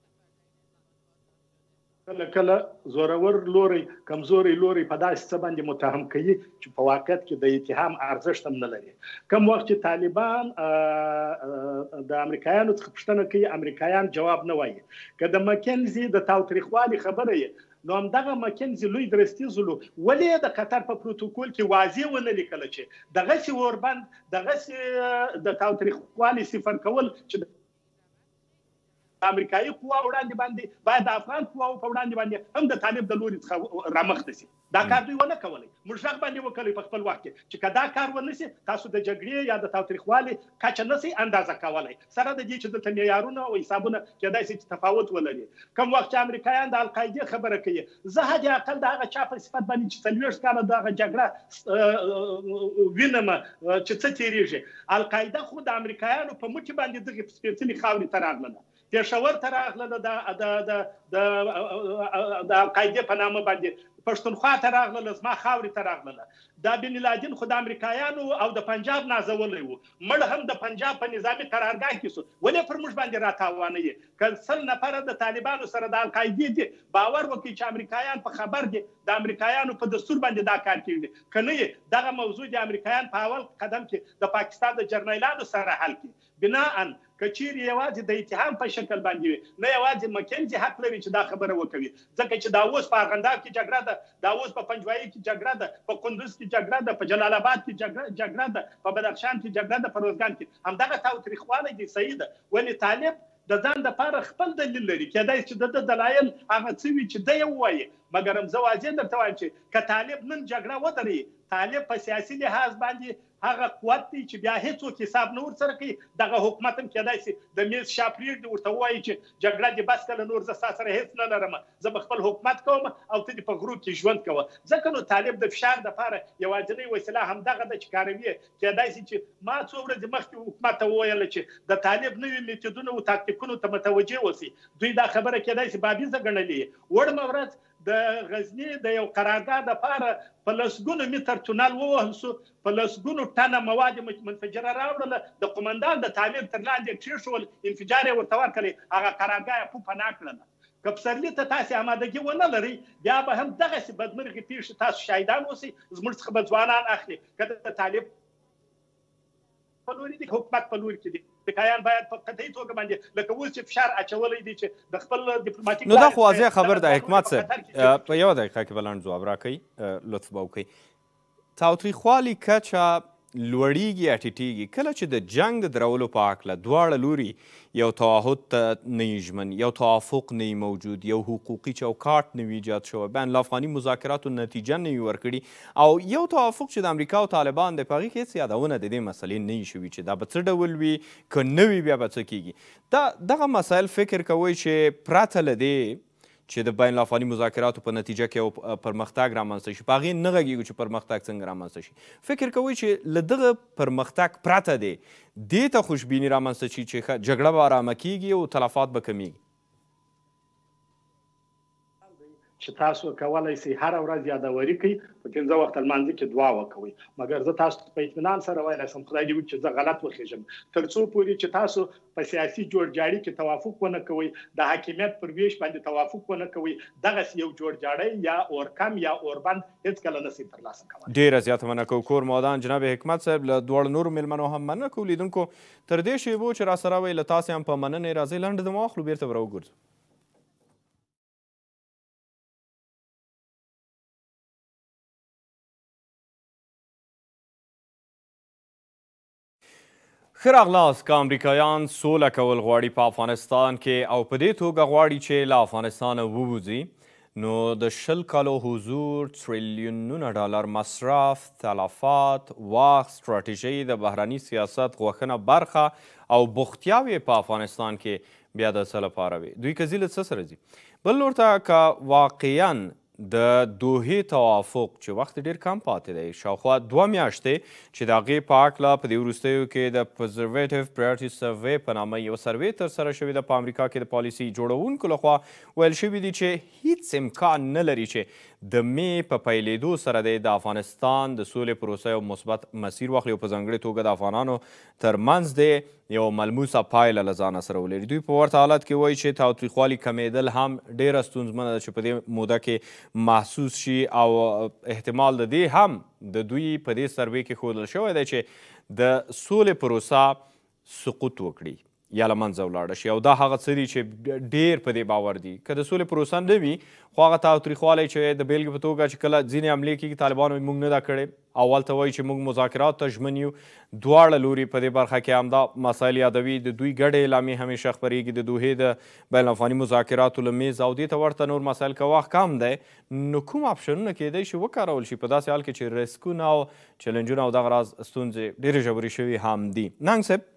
کله کله زورور لوري کمزوري لوري په داسې څه باندې متهم کوي چې په واقعیت کې د اتهام ارزښت هم نه لري کوم وخت چې طالبان د امریکایانو څخه پوښتنه کوي امریکایان جواب نه وایي که د مکنزي د تاوتریخوالي خبره یې نو همدغه مکنزي لوی درستیزلو ولې د قطر په پروتوکول کې واضح ونه لیکله چې دغسې اوربند دغسې د تاوتریخوالي صفر کول چې امریکایي قوا وړاندې باندې باید د افغان قواو په وړاندې باندې هم د طالب د لوري څخه رامخته شي دا کار دوی ونه کولی موږ غږ باندې وکړی په خپل وخت کې چې که دا کار ونه شي تاسو د جګړې یا د تاوتریخوالي کچه نه شئ اندازه کولی سره د دې چې دلته معیارونه او حسابونه کیدای شي چې تفاوت ولري کوم وخت چې امریکایان د القاعدې خبره کوي زه حد اقل د هغه چا په صفت باندې چې 40 کاله دغه جګړه وینم چې څه تېرېږي القاعده خو د امریکایانو په مټې باندې دغې سپېڅلې خاورې ته راغله پېښور ته راغله د القاعدې په نامه باندې پښتونخوا ته راغله زما خاورې ته راغله دا بن لادن خو د امریکایانو او د پنجاب نازولی و مړ هم د پنجاب په نظامي قرارګاه کې سو ولې پر موږ باندې راتاوانه یې که 100 نفره د طالبانو سره د القاعدې دي باور وکړي چې امریکایان په خبر دي د امریکایانو په دستور باندې دا کار کوي که نه یې دغه موضوع د امریکایان په اول قدم کې د پاکستان د جرنیلانو سره حل کړي بناءً کچیر یوازې د اتهام په شکل باندې وي نه یوازې مکنزي حق لري چې دا خبره وکوي ځکه چې دا اوس په ارغنداب کې جګړه ده دا اوس په پنجوایي کې جګړه ده په کندوز کې جګړه ده په جلال آباد کې جګړه ده په بدخشان کې جګړه ده په روزګان کې همدغه تاوتریخوالی دی صحیح ده ولې طالب د ځان دپاره خپل دلیل لري کیدای چې د دلایل هغه څه وي چې دی ووایي مګر زه واضح درته وایم چې که طالب نن جګړه ودري طالب په سیاسي لحاظ باندې هغه قوت دی چې بیا هیڅوک حساب نه ورسره کوي دغه حکومت هم کیدای شي د میز شا پرېږدي ورته ووایي چې جګړه دې بس کله نور زه ستا سره هیڅ نه لرم زه به خپل حکومت کوم او ته دې په غرو کې ژوند کوه ځکه نو طالب د فشار دپاره یوازینۍ وسیله همدغه ده چې کاروي کیدای شي چې ما څو ورځې مخکې حکومت ته وویله چې د طالب نوي میتودونو او تاکتیکونو ته متوجه اوسي دوی دا خبره کیدای شي بابیزه ګڼلې وړمه ورځ د غزني د یو قرارګاه دپاره په لسګونو متر تونل ووهل سو په لسګونو ټنه مواد منفجره راوړله د قومندان د تعمیر تر لاندې کېښول انفجار یې ورته ورکړی هغه قرارګاه یې پناه کړله که پسرلي ته تاسې امادګي ونه لرئ بیا به هم دغسې بدمرغې پیښې تاسو شاهدان اوسئ زموږ څخه به ځوانان اخلي که د طالب په لوري دي حکومت په لوري کې دي امریکایان باید په قطعي توګه باندې لکه اوس چې فشار اچولی دی چې د خپل ډیپلوماتیک نو دا خو واضح خبر ده حکمت صاحب په یوه دقیقه کې به لنډ ځواب راکوئ لطف به وکړئ تاوتریخوالي کچه لوړیږي یا ټیټیږي کله چې د جنگ د درولو په هکله دواړه لوري یو تعهد ته نه وي ژمن یو توافق نه وي موجود یو حقوقي چوکاټ نه وي ایجاد شوی بین الافغاني مذاکراتو نتیجه نه وي ورکړي او یو توافق چې د امریکا او طالبان دی په هغې کې هېڅ یادونه د دې مسلې نه وي شوي چې دا به څه ډول وي که نه وي بیا به څه کیږي دغه مسایل فکر کوئ چې پرته له دې چې د بین الافغاني مذاکراتو په نتیجه کې یو پرمختګ رامنځته شي په هغې نه غږیږو چې پرمختګ څنګه رامنځته شي فکر کوئ چې له دغه پرمختګ پرته دی دې ته خوشبیني رامنځته شي چې جګړه به ارامه کیږي او تلفات به کمیږي چې تاسو کولای شئ هر ورځ یادوري کوي په 15 وخت لمانځه کې دعا وکوي مګر زه تاسو په اطمینان سره وایلی شم خدای دې وکړي چې زه غلط وخېږم تر څو پورې چې تاسو په سیاسي جوړجاړي کې توافق ونه کوئ د حاکمیت پر ویش باندې توافق ونه کوئ دغسې یو جوړجاړی یا اورکم یا اوربند هېڅکله نشئ ترلاسه کولی ډېره زیاته مننه کوو کور مودان جناب حکمت صاحب له دواړو نورو میلمنو هم مننه کوو لیدونکو تر دې شیبو چې راسره وئ له تاسې هم په مننې راځئ لنډه دمه واخلو بېرته به راوګرځو ښه راغلاست که امریکایان سوله کول غواړي په افغانستان کې او په دې توګه غواړي چې له افغانستانه ووځي نو د 20 کالو حضور تریلیونونه ډالر مصرف تلفات واخ ستراتیژۍ د بهرني سیاست غوښنه برخه او بوختیاوې په افغانستان کې بیا د څه لپاره وي دوی که ځي له څه سره ځي بل لور ته که واقعا د دوحې توافق چې وخت ډیر کم پاتې دی، شاوخوا 2 میاشتې چې د هغې په هکله په دې وروستیو کې د پرزرویټیو پرایورټي سروې په نامه یو سروې ترسره شوې ده په امریکا کې د پالیسي جوړونکو لخوا ویل شوي دي چې هیڅ امکان نه لري چې د مې په پیلېدو سره د افغانستان د سولې پروسه یو مثبت مسیر واخلي او په ځانګړې توګه د افغانانو ترمنځ دی یو ملموسه پایله له ځانه سره ولري. دوی په ورته حالت کې وایي چې تاوتریخوالي کمیدل هم ډیره ستونزمنه ده چې په دې موده کې محسوس شي او احتمال د دې هم د دوی په دې سروې کې ښودل شوی دی چې د سولې پروسه سقوط وکړي یا له منځه ولاړه شي، او دا هغه څه دي چې ډېر په دې باور دي که د سولې پروسه نه وي خو هغه تاوتریخوالی چې د بیلګې په توګه چې کله ځینې حملې کېږي طالبانو موږ نه ده کړې، اول ته وایي چې موږ مذاکرات ته ژمن یو، دواړه لوري په دې برخه کې همدا مسایل یادوي، د دوی ګډې اعلامیې همیشه خپرېږي د دوحې د بین الافغاني مذاکراتو له میز او دې ته ورته نور مسایل که وخت کم دی نو کوم اپشنونه کیدی شي وکارول شي په داسې حال کې چې ریسکونه او چلنجونه او دغه راز ستونزې ډېرې ژورې شوي هم دي. ننګ صاحب،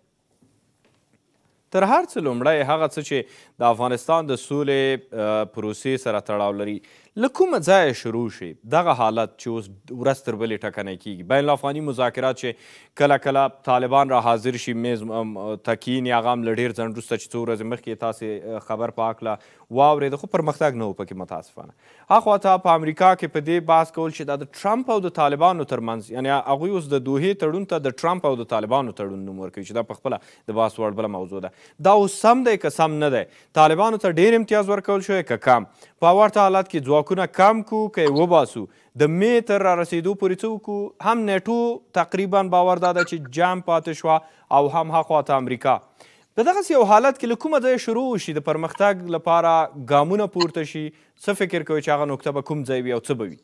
تر هر څه لومړی هغه څه چې د افغانستان د سولې پروسې سره تړاو لري له کومه ځایه شروع شي دغه حالت چې اوس ورځ تر بلې ټکنی کیږي، بین الافغاني مذاکرات چې کله کله طالبان را حاضر شي میز ته کیني، هغه هم له ډېر ځنډ وروسته چې څو ورځې مخکې تاسې خبر په هکله واورېده خو پرمختګ نه و پکې متاسفانه. هخواته په امریکا کې په دې بحث کول چې دا د ټرمپ او د طالبانو ترمنځ یعنې هغوی اوس د دوحې تړون ته د ټرمپ او د طالبانو تړون نوم ورکوي چې دا پخپله د بحث وړ بله موضوع ده. دا اوس سم دی که سم نه دی؟ طالبانو ته ډېر امتیاز ورکول شوی که کم؟ په ورته حالت کې ځواکونه کم کو که یې وباسو د مې تر رارسېدو پورې څه وکړو؟ هم نیټو تقریبا باور دا ده چې جام پاتې شوه او هم هخواته امریکا. په دغسې یو حالت کې له کومه ځایه شروع وشي د پرمختګ لپاره ګامونه پورته شي؟ څه فکر کوئ چې هغه نقطه به کوم ځای وي او څه به وي؟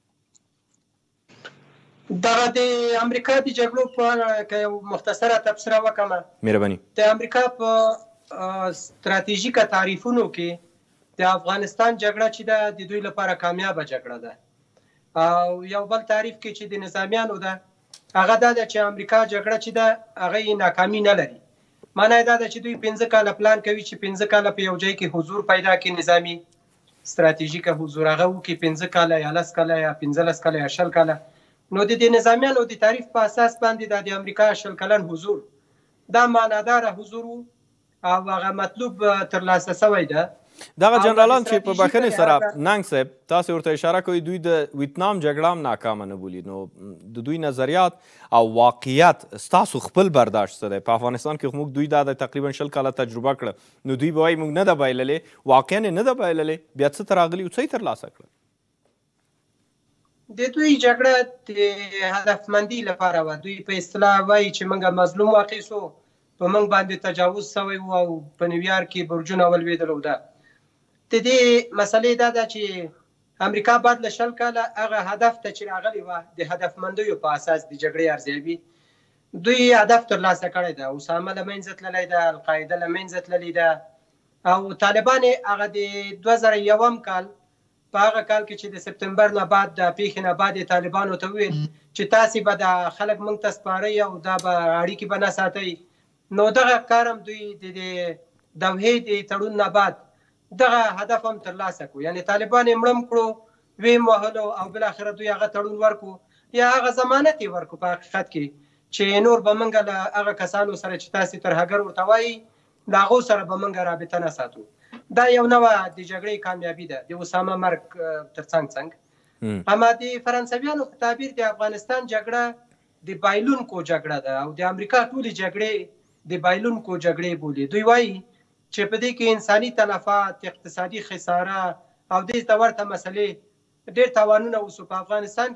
دغه د امریکا د جګړو په اړه که یو مختصره تبصره وکړم، مهرباني. د امریکا په ستراتیژیکه تعریفونو کې د افغانستان جګړه چې ده د دوی لپاره کامیابه جګړه ده، او یو بل تعریف کې چې د نظامیانو ده هغه دا ده چې امریکا جګړه چې ده هغه یې ناکامي نه لري. معنی دا ده چې دوی 5 کاله پلان کوي چې 5 کاله په یو ځای کې حضور پیدا کړي، نظامي ستراتیژیکه حضور هغه وکړي 5 کاله یا 10 کاله یا 15 کاله یا 20 کاله. نو د دې نظامیانو د تعریف په اساس باندې د امریکا 20 کلن حضور دا معناداره حضور او هغه مطلوب ترلاسه شوی ده. دغه جنرالان چې په بخښنې سره ننګ صاحب تاسې ورته اشاره کوئ دوی د ویتنام جګړه هم ناکامه نه بولي، نو د دوی نظریات او واقعیت ستاسو خپل برداشت څه دی؟ په افغانستان کې موږ دوی دا د تقریبا 20 کاله تجربه کړه، نو دوی به وایي موږ نه ده بایللې، واقعا یې نه ده بایللې، بیا څه ته راغلي او څه یې ترلاسه کړل؟ د دوی جګړه د هدفمندي لپاره وه. دوی په اصطلاح وایي چې موږ مظلوم واقع سو، په موږ باندې تجاوز شوی و او په نیویارک کې برجونه ولوېدلو. ده د دې مسلې دا ده چې امریکا بعد له 20 کاله هغه هدف ته چې راغلی وه د هدفمندیو په اساس د جګړې ارزیابي دوی هدف ترلاسه کړی ده. اسامه له منځه تللی ده، القاعده له منځه تللې ده، او طالبان هغه د 2001 کال په هغه کال کې چې د سپتمبر نه بعد د پیښې نه بعد طالبانو ته وویل چې تاسې به د خلک موږ ته سپارئ او دا به اړیکې به نه ساتئ. نو دغه کار هم دوی د دوحې د تړون نه بعد دغه هدف هم ترلاسه کړو، یعنی طالبان یې مړم کړو، ویم وهلو او بالاخره دوی هغه تړون ورکړو یا هغه ضمانت یې ورکړو په حقیقت کې چې نور به موږ له هغه کسانو سره چې تاسې ترهګر ورته وایي له هغو سره به موږ رابطه نه ساتو. دا یو نوعه د جګړې کامیابي ده د اسامه مرګ تر څنګ. اما د فرانسویانو په تعبیر د افغانستان جګړه د بایلونکو جګړه ده او د امریکا ټولې جګړې د بایلونکو جګړې بولي. دوی وایي چې په دې کې انساني تلفات، اقتصادي خساره او دې ته ورته مسلې ډېر تاوانونه وسو. په افغانستان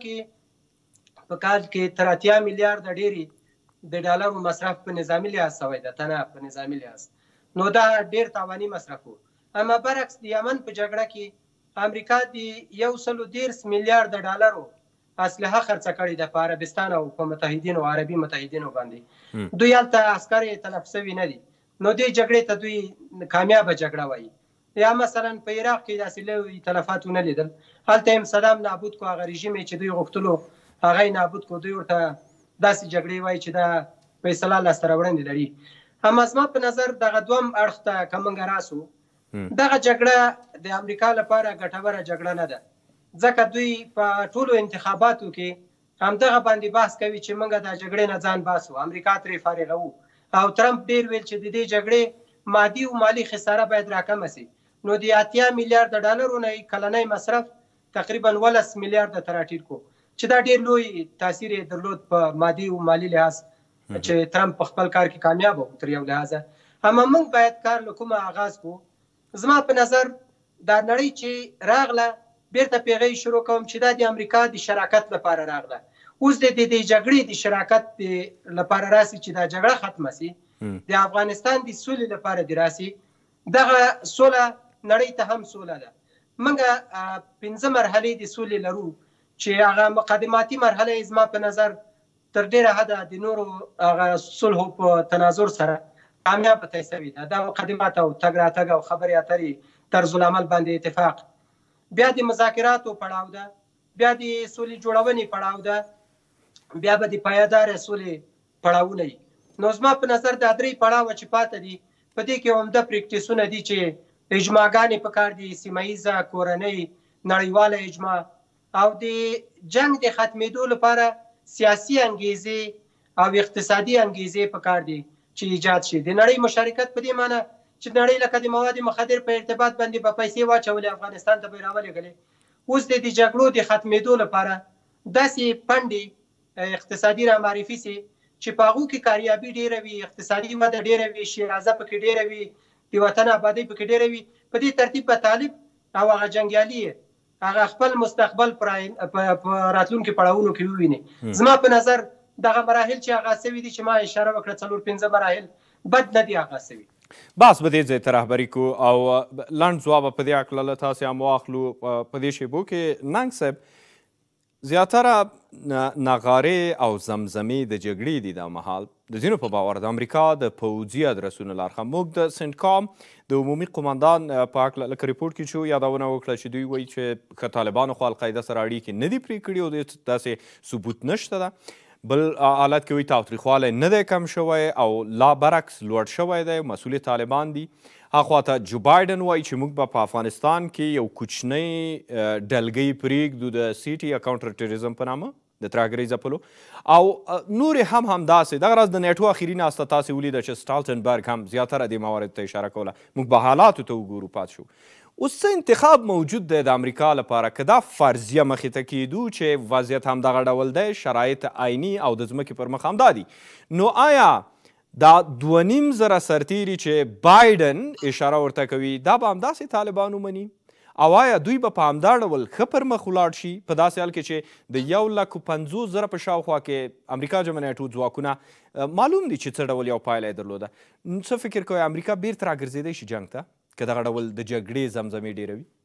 کې په کال کې تر 80 میلیارډ ډېرې د ډالرو مصرف په نظامي لحاظ شوی ده، تنه په نظامي لحاظ، نو دا ډېر تاواني مصرف و. اما برعکس د یمن په جګړه کې امریکا د 130 میلیارډ ډالرو اسلحه خرڅه کړې ده په عربستان او په متحدینو عربي متحدینو باندې. دوی هلته عسکر یې تلف شوي نه دي، نو دې جګړې ته دوی کامیابه جګړه وایي. یا مثلا په عراق کې داسې لوی تلفات ونه لیدل، هلته هم صدام نابود کو، هغه رژیم چې دوی غوښتلو هغه یې نابود کو. دوی ورته داسې جګړې وایي چې دا په اصطلاح لاسته راوړنې لري. اما زما په نظر دغه دویم اړخ ته که موږ راسو، دغه جګړه د امریکا لپاره ګټوره جګړه نه ده. ځکه دوی په ټولو انتخاباتو کې همدغه باندې بحث کوي چې موږ د جګړې نه ځان باسو، امریکا ترې فارغه وو. او ترامپ ډیر ویل چې د دې جګړې مادي او مالی خساره باید راکمه سي. نو د 80 میلیارډ ډالرو نه کلنی مصرف تقریبا 11 میلیارډ ته راټیټ کو، چې دا ډیر لوی تاثیر درلود په مادي او مالی لحاظ چې ترامپ په خپل کار کې کامیاب و تر یو لحاظه. هم موږ باید کار له کومه آغاز کو. زما په نظر دا نړۍ چې راغله بیرته پیغې شروع کوم چې دا د امریکا د شراکت لپاره راغله. اوس د دې جګړې د شراکت لپاره راسي چې دا جګړه ختمه سي، د افغانستان د سولې لپاره دی راسي. دغه سوله نړۍ ته هم سوله ده. موږ 15 مرحلې د سولې لرو چې هغه مقدماتي مرحله زما په نظر تر ډیره حده د نورو هغه صلح په تناظر سره کامیاب پاتې شوی ده. دا مقدمات او تګ راتګ او خبرې اترې طرز العمل باندې اتفاق، بیا د مذاکراتو پړاو ده، بیا د سولې جوړونې پړاو ده، بیا به د پایدار سولې پړاوونه وي. نو زما په نظر دا درې پړاو چې پاتې دي په دې کې عمده پریکټیسونه دي چې اجماعګانې پکار دي، سیمه ییزه کورنۍ نړیواله اجماع، او د جنگ د ختمېدو لپاره سیاسي انګیزې او اقتصادي انګیزې پکار دي چې ایجاد شي. د نړۍ مشارکت په دې معنی چې نړۍ لکه د مواد مخدر په ارتباط باندې په پیسې واچولې افغانستان ته به راولېږلې. اوس د جګړو د ختمېدو لپاره داسې پنډې اقتصادي را معرفي سي چې په هغو کې کاریابي ډېره وي، اقتصادي وده ډېره وي، شیرازه پکې ډېره وي، د وطن آبادۍ پکې ډېره وي. په دې ترتیب به طالب او هغه جنګیالي هغه خپل مستقبل په راتلونکي پړاوونو کې وویني. زما په نظر دغه مراحل چې آغاز شوي دي چې ما اشاره وکړه 4-5 مراحل بد نه دي آغاز شوي. بحث به دې ځای ته رهبري کو او لنډ ځواب په دې هکله له تاسې هم واخلو. په دې شیبو کې ننګ صاحب زیاتره نغارې او زمزمې د جګړې دي دا مهال د ځینو په باور د امریکا د پوځي ادرسونو له اړخه. موږ د سنټکام د عمومي قماندان په هکله لکه ریپورټ کې چې یادونه وکړه چې دوی وایي چې که طالبانو خو القاعده سره اړیکې نه دي پرې کړي او داسې ثبوت نشته ده. بل حالت کې وایي تاوتریخوالی نه دی کم شوی او لا برعکس لوړ شوی دی، مسؤل طالبان دي. هاخواته جو بایدن وایي چې موږ به په افغانستان کې یو کوچنی ډلګۍ پرېږدو د سیټي یا کاونټر ټیرریزم په نامه د ترهګرۍ ځپلو، او نورې هم همداسې. دغه راز د نیټو اخري ناسته تاسې ولیده چې سټالټنبرګ هم زیاتره دې موارد ته اشاره کوله. موږ به حالاتو ته وګورو پات شو. اوس څه انتخاب موجود دی د امریکا لپاره که دا فرضیه مخې ته کیدو چې وضعیت همدغه ډول دی، شرایط عیني او د ځمکې پر مخ همدا دي، نو آیا دا 2.5 سرتیري چې بایدن اشاره ورته کوي دا به همداسې طالبان ومني؟ او آیا دوی به په همدا ډول ښه پر مخ ولاړ شي په داسې حال کې چې د 150,000 په شاوخوا کې امریکا جمع نیټو ځواکونه معلوم دي چې څه ډول یو پایله یې درلوده؟ څه فکر کوئ امریکا بیرته راګرځېدی شي جنګ ته که دغه ډول د جګړې زمزمې ډېره وي؟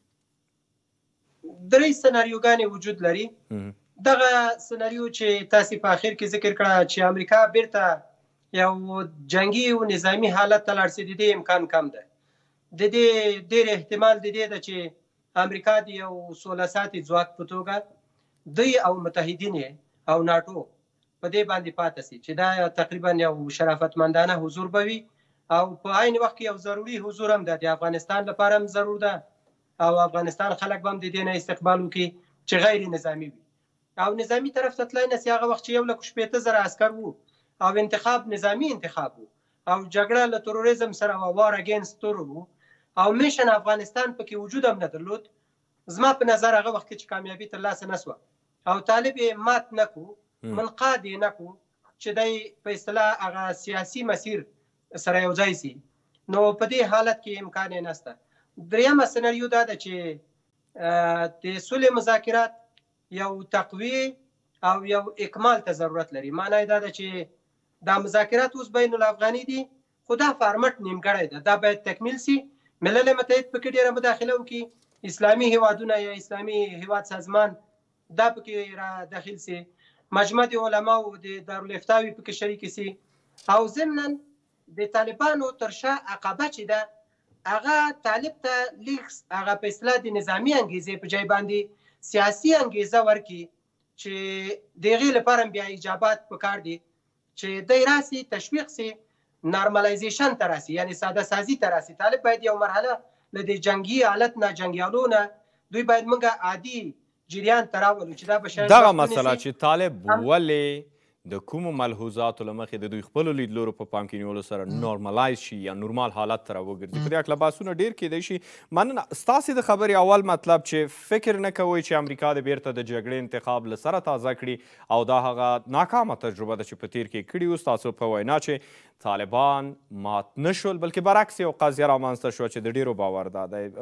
3 سناریوګانې وجود لري. دغه سناریو چې تاسې په اخر کې ذکر کړه چې امریکا بیرته یو جنگي او نظامی حالت ته لاړ سي، د دې امکان کم ده. د دې ډېر احتمال د دې ده چې امریکا د یو 16 ساعتي ځواک په توګه دوی او متحدین او ناټو په دې باندې پاتې سي چې دا تقریبا یو شرافتمندانه حضور به وي او په عین وخت کې یو ضروري حضور هم ده. د افغانستان لپاره هم ضرور ده او افغانستان خلک به هم د دې نه استقبال وکړي چې غیر نظامي وي. او نظامي طرف ته تللی نه سي. هغه وخت چې 1,60,000 عسکر وو او انتخاب نظامی انتخاب وو او جګړه له تروریزم سره او وار اگینست ترور وو او میشن افغانستان پکې وجود هم نه درلود. زما په نظر هغه وخت چې کامیابي ترلاسه نه سوه او طالب یې مات نه کو، منقاد یې نه کو چې دی په اصطلاح هغه سیاسي مسیر سره یو ځای سي، نو په دې حالت کې امکان یې نسته. درېیمه سناریو دا ده چې د سولې مذاکرات یو تقویه او یو اکمال ته ضرورت لري. معنی دا ده چې دا مذاکرات اوس بین الافغاني دي خو دا فارمټ نیمګړی ده، دا باید تکمیل سي. ملل متحد پکې ډېره مداخله وکړي، اسلامي هیوادونه یا اسلامي هیواد سازمان دا پکې را داخل سي، مجمع د علماو د دارالفتاوي پکې شریک سي، او ضمناً د طالبانو تر شا عقبه چې ده هغه طالب ته لیکس هغه په اصطلاح د نظامي انګیزې په ځای باندې سیاسي انګیزه ورکړي چې د هغې لپاره بیا ایجابات پکار دي چې دی راسي تشویق سي، نارملایزیشن ته راسي، یعنی ساده سازي ته راسي. طالب باید یو مرحله له د جنګي حالت نه جنګیالو نه دوی باید موږ عادي جریان ته راولو چې دا به شاید دغه مسله چې طالب ولې د کومو ملحوظاتو له مخې د دوی خپلو لیدلورو په پام کې نیولو سره نورمالایز شي یا نورمال حالت ته راوګرځي په دې هکله بحثونه ډېر کیدی شي. مننه. ستاسې د خبرې اول مطلب چې فکر نه کوئ چې امریکا د بیرته د جګړې انتخاب له سره تازه کړي او دا هغه ناکامه تجربه ده چې په تیر کې کړي وو. ستاسو په وینا چې طالبان مات نه شول بلکې برعکس یو قضیه رامنځته شوه چې د ډېرو باور دا دی.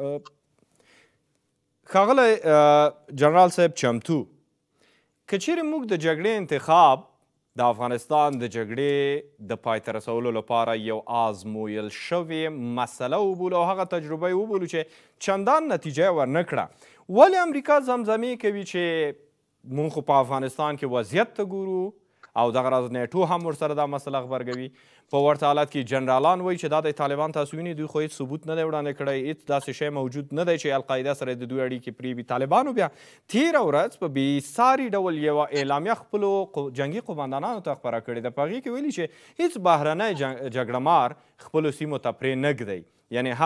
ښاغلی جنرال صاحب چمتو، که چیرې موږ د جګړې انتخاب د افغانستان د جګړې د پای ته رسولو لپاره یو آزمویل شوې مسله وبولو او هغه تجربه یې وبولو چې چندان نتیجه یې ورنه کړه، ولې امریکا زمزمې کوي چې موږ خو په افغانستان کې وضعیت ته ګورو او دغه راز نیټو هم ورسره دا مسله غبرګوي؟ په ورته حالت کې جنرالان وایي چې دا د طالبان تاسو وینئ دوی خو هېڅ ثبوت نه دی وړاندې کړی، هېڅ داسې شی موجود نه دی چې القاعده سره د دوی اړیکې پرې وي. طالبانو بیا تېره ورځ په بېساري ډول یوه اعلامیه خپلو جنګي قمندانانو ته خپره کړې ده. په هغې کې ویلي چې هېڅ بهرنی جګړه مار خپلو سیمو ته پرې نه ږدئ، یعنې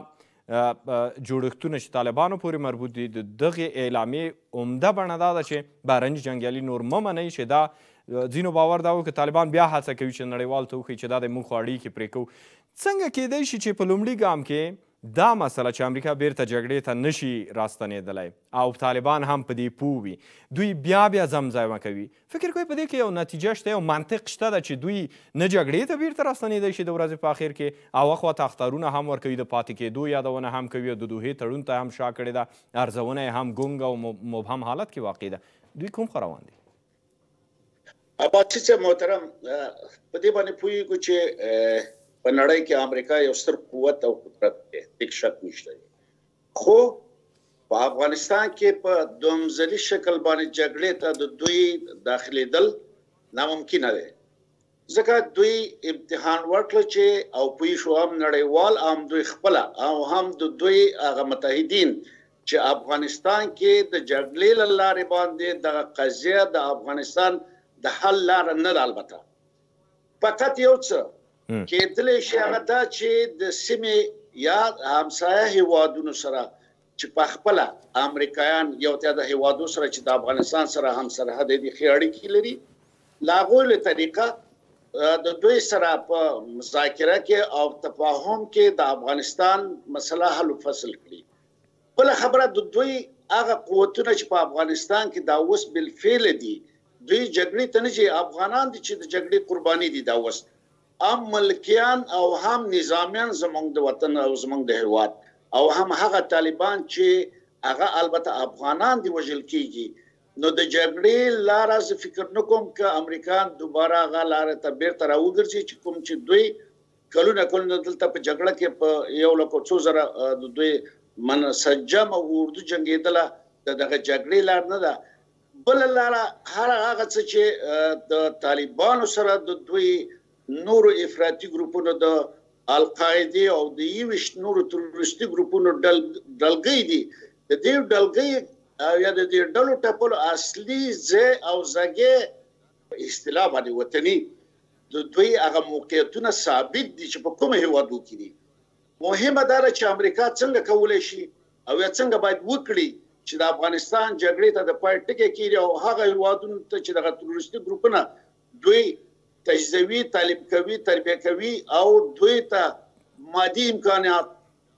هغه جوړښتونه چې طالبانو پورې مربوط دي د دغې اعلامیې عمده بڼه دا ده چې بهرني جنګیالي نور مه منئ، چې دا ځینو باور دا و که طالبان بیا هڅه کوي چې نړیوال ته وښیي چې دا د موږ خو اړیکې پرې کوو. څنګه کیدی شي چې په لومړي ګام کې دا مسله چې امریکا بیرته جګړې ته نشي راستنېدلی او طالبان هم په دې پوه وي، دوی بیا زمزمه کوي؟ فکر کوئ په دې کې یو نتیجه شته، یو منطق شته ده چې دوی نه جګړې ته بیرته راستنېدی شي د ورځې په اخر کې او اخواته اختارونه هم ورکوي، د پاتې کېدو یادونه هم کوي او د دوحې تړون ته هم شا کړې ده، ارزونه یې هم ګونګ او مبهم حالت کې واقع ده. دوی کوم خوا روان دي؟ اباچی صاحب محترم، په دې باندې پوهیږو چې په نړۍ کې امریکا یو ستر قوت او قدرت دی، هیڅ شک نشته. خو په افغانستان کې په دومځلي شکل باندې جګړې ته د دوی داخلېدل ناممکنه دی، ځکه دوی امتحان ورکړل چې او پوه شو هم نړیوال هم دوی خپله او هم د دوی هغه متحدین چې افغانستان کې د جګړې له لارې باندې دغه قضیه د افغانستان د حل لاره نه ده. البته فقط یو څه کېدلی شي هغه دا چې د سیمې یا همسایه هیوادونو سره چې په خپله امریکایان یو تعداد هیوادو سره چې د افغانستان سره هم سرحدي ښې اړیکې لري، له هغوی له طریقه د دوی سره په مذاکره کې او تفاهم کې د افغانستان مسله حل و فصل کړي. بله خبره د دوی هغه قوتونه چې په افغانستان کې دا اوس بالفعل دي، دوی جګړې ته نه چې افغانان دي چې د جګړې قرباني دي، دا اوس هم ملکیان او هم نظامیان زموږ د وطن او زموږ د هیواد او هم هغه طالبان چې هغه البته افغانان دي وژل کیږي. نو د جګړې لاره زه فکر نه کوم که امریکایان دوباره هغه لاره ته بیرته راوګرځي چې کوم چې دوی کلونه دلته په جګړه کې په 1,000 د دوی منسجم او اردو جنګېدله د دغه جګړې لار نه ده. بل لاره هغه څه چې د طالبانو سره د دوی نورو افراطي ګروپونو د القاعده او د 21 نورو تروریستي ګروپونو ډلګۍ دي، د دې ډلګۍ یا د دې ډلو ټاکلو اصلي ځای او ځای اصطلاح باندې وطني د دوی هغه موقعیتونه ثابت دي چې په کومه هیوادو کې دي. مهمه دا ده چې امریکا څنګه کولی شي او یا څنګه باید وکړي چې د افغانستان جګړې ته د پای ټکی کړي او هغه هیوادونو ته چې دغه تروریستي ګروپونه دوی تجزیوي، تعلیم کوي، تربیه کوي او دوی ته مادي امکانات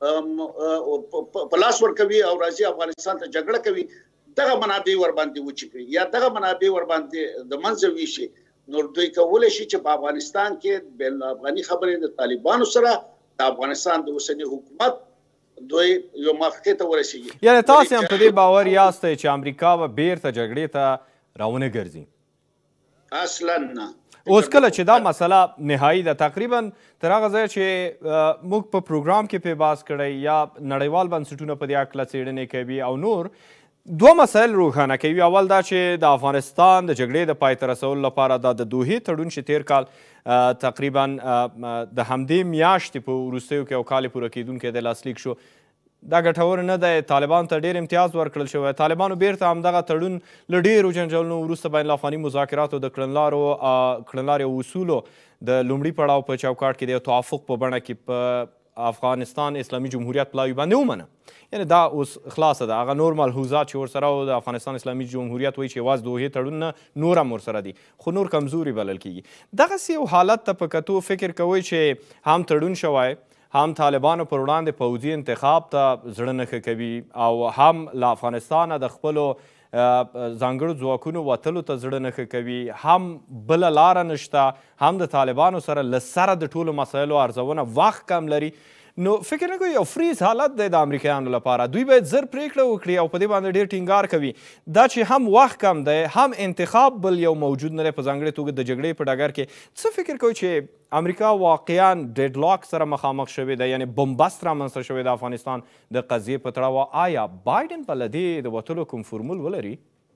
په لاس ورکوي او راځي افغانستان ته جګړه کوي، دغه منابع ورباندې وچې کړي یا دغه منابع ورباندې د منځه ویشي، نو دوی کولی شي چې په افغانستان کې بین الافغاني خبرې د طالبانو سره د افغانستان د اوسني حکومت دوی یو موافقې ته ورسیږي. یعنې تاسې هم په دې باور یاستئ چې امریکا به بیرته جګړې ته راونه ګرځي؟ اصلا نه. اوس کله چې دا مسله نهایي ده، تقریبا تر هغه ځایه چې موږ په پروګرام کې پې بحث کړی یا نړیوال بنسټونه په دې هکله څېړنې کوي او نور، دوه مسایل روښانه کوي. اول دا چې د افغانستان د جګړې د پای ته رسولو لپاره دا د دوحې تړون چې تیر کال تقریبا د همدې میاشتې په وروستیو کې یو کال پوره کېدونکی دی لاسلیک شو، دا ګټور نه دی. طالبانو ته ډېر امتیاز ورکړل شوی، طالبانو بیرته همدغه تړون له ډېرو جنجالونو وروسته بین الافغاني مذاکراتو د کړنلارو او اصولو د لومړي پړاو په چوکاټ کې د یو توافق په بڼه کې په افغانستان اسلامي جمهوریت پلاوي باندې ومنه. یعنې دا اوس خلاصه ده. هغه نور ملحوظات چې ورسره او د افغانستان اسلامي جمهوریت وایي چې یوازې د دوحې تړون نه نور هم ورسره دي خو نور کمزوري بلل کېږي. دغسې یو حالت ته په کتو فکر کوئ چې هم تړون شوی هم طالبانو پر وړاندې پوځي انتخاب ته زړه نه ښه کوي او هم له افغانستانه د خپلو ځانګړو ځواکونو وتلو ته زړه نه ښه کوي، هم بله لاره نشته، هم د طالبانو سره له سره د ټولو مسایلو ارزونه وخت کم لري. نو فکر نه کوي یو فریز حالت دی د امریکایانو لپاره؟ دوی باید زر پریکړه وکړي او په دې باندې ډېر ټینګار کوي. دا چې هم وخت کم دی هم انتخاب بل یو موجود نه دی په ځانګړې توګه د جګړې په ډګر کې، څه فکر کوي چې امریکا واقعا ډیډ لاک سره مخامخ شوې ده، یعنې بمبست رامنځته شوې د افغانستان د قضیې په تړاو؟ آیا بایدن به له دې د وتلو کوم فورمول ولري؟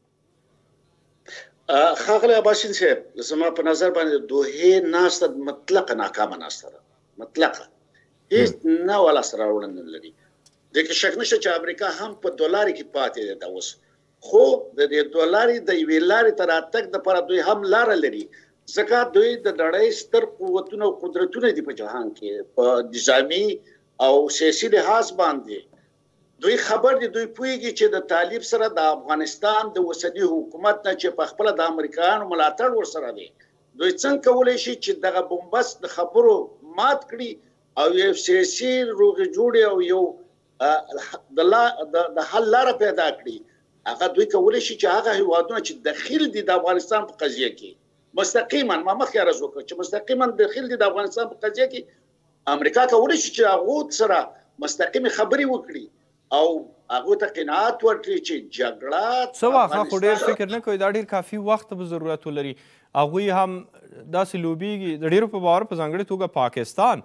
ښاغلی عباسین صاحب، زما په نظر باندې دوحې ناسته مطلقه ناکامه ناسته ده، مطلقه هیڅ نه ولا سره وړاندې نه لري. د کې شک نشته چې امریکا هم په دولار کې پاتې ده اوس، خو د دې دولار د یوې لارې تر راتګ دپاره دوی هم لاره لري، ځکه دوی د نړۍ ستر قوتونه او قدرتونه دي په جهان کې په نظامي او سیاسي لحاظ باندې. دوی خبر دي، دوی پوهېږي چې د طالب سره د افغانستان د اوسني حکومت نه چې په خپله د امریکایانو ملاتړ ورسره دی، دوی څنګه کولی شي چې دغه بمبست د خبرو مات کړي او یو سیاسي روغې جوړې او یو د حل لاره پیدا کړي. هغه دوی کولی شي چې هغه هیوادونه چې دخیل دي د افغانستان په قضیه کې مستقیما، ما مخکې عرض وکړ چې مستقیما دخیل دي د افغانستان په قضیه کې، امریکا کولی شي چې هغو سره مستقیمې خبرې وکړي او هغو ته قناعت ورکړي چې جګړه څه واخه خو ډېر فکر نه کوي دا ډېر کافي وخت به ضرورت ولري. هغوی هم داسې لوبیږي، د ډېرو په باور په ځانګړې توګه پاکستان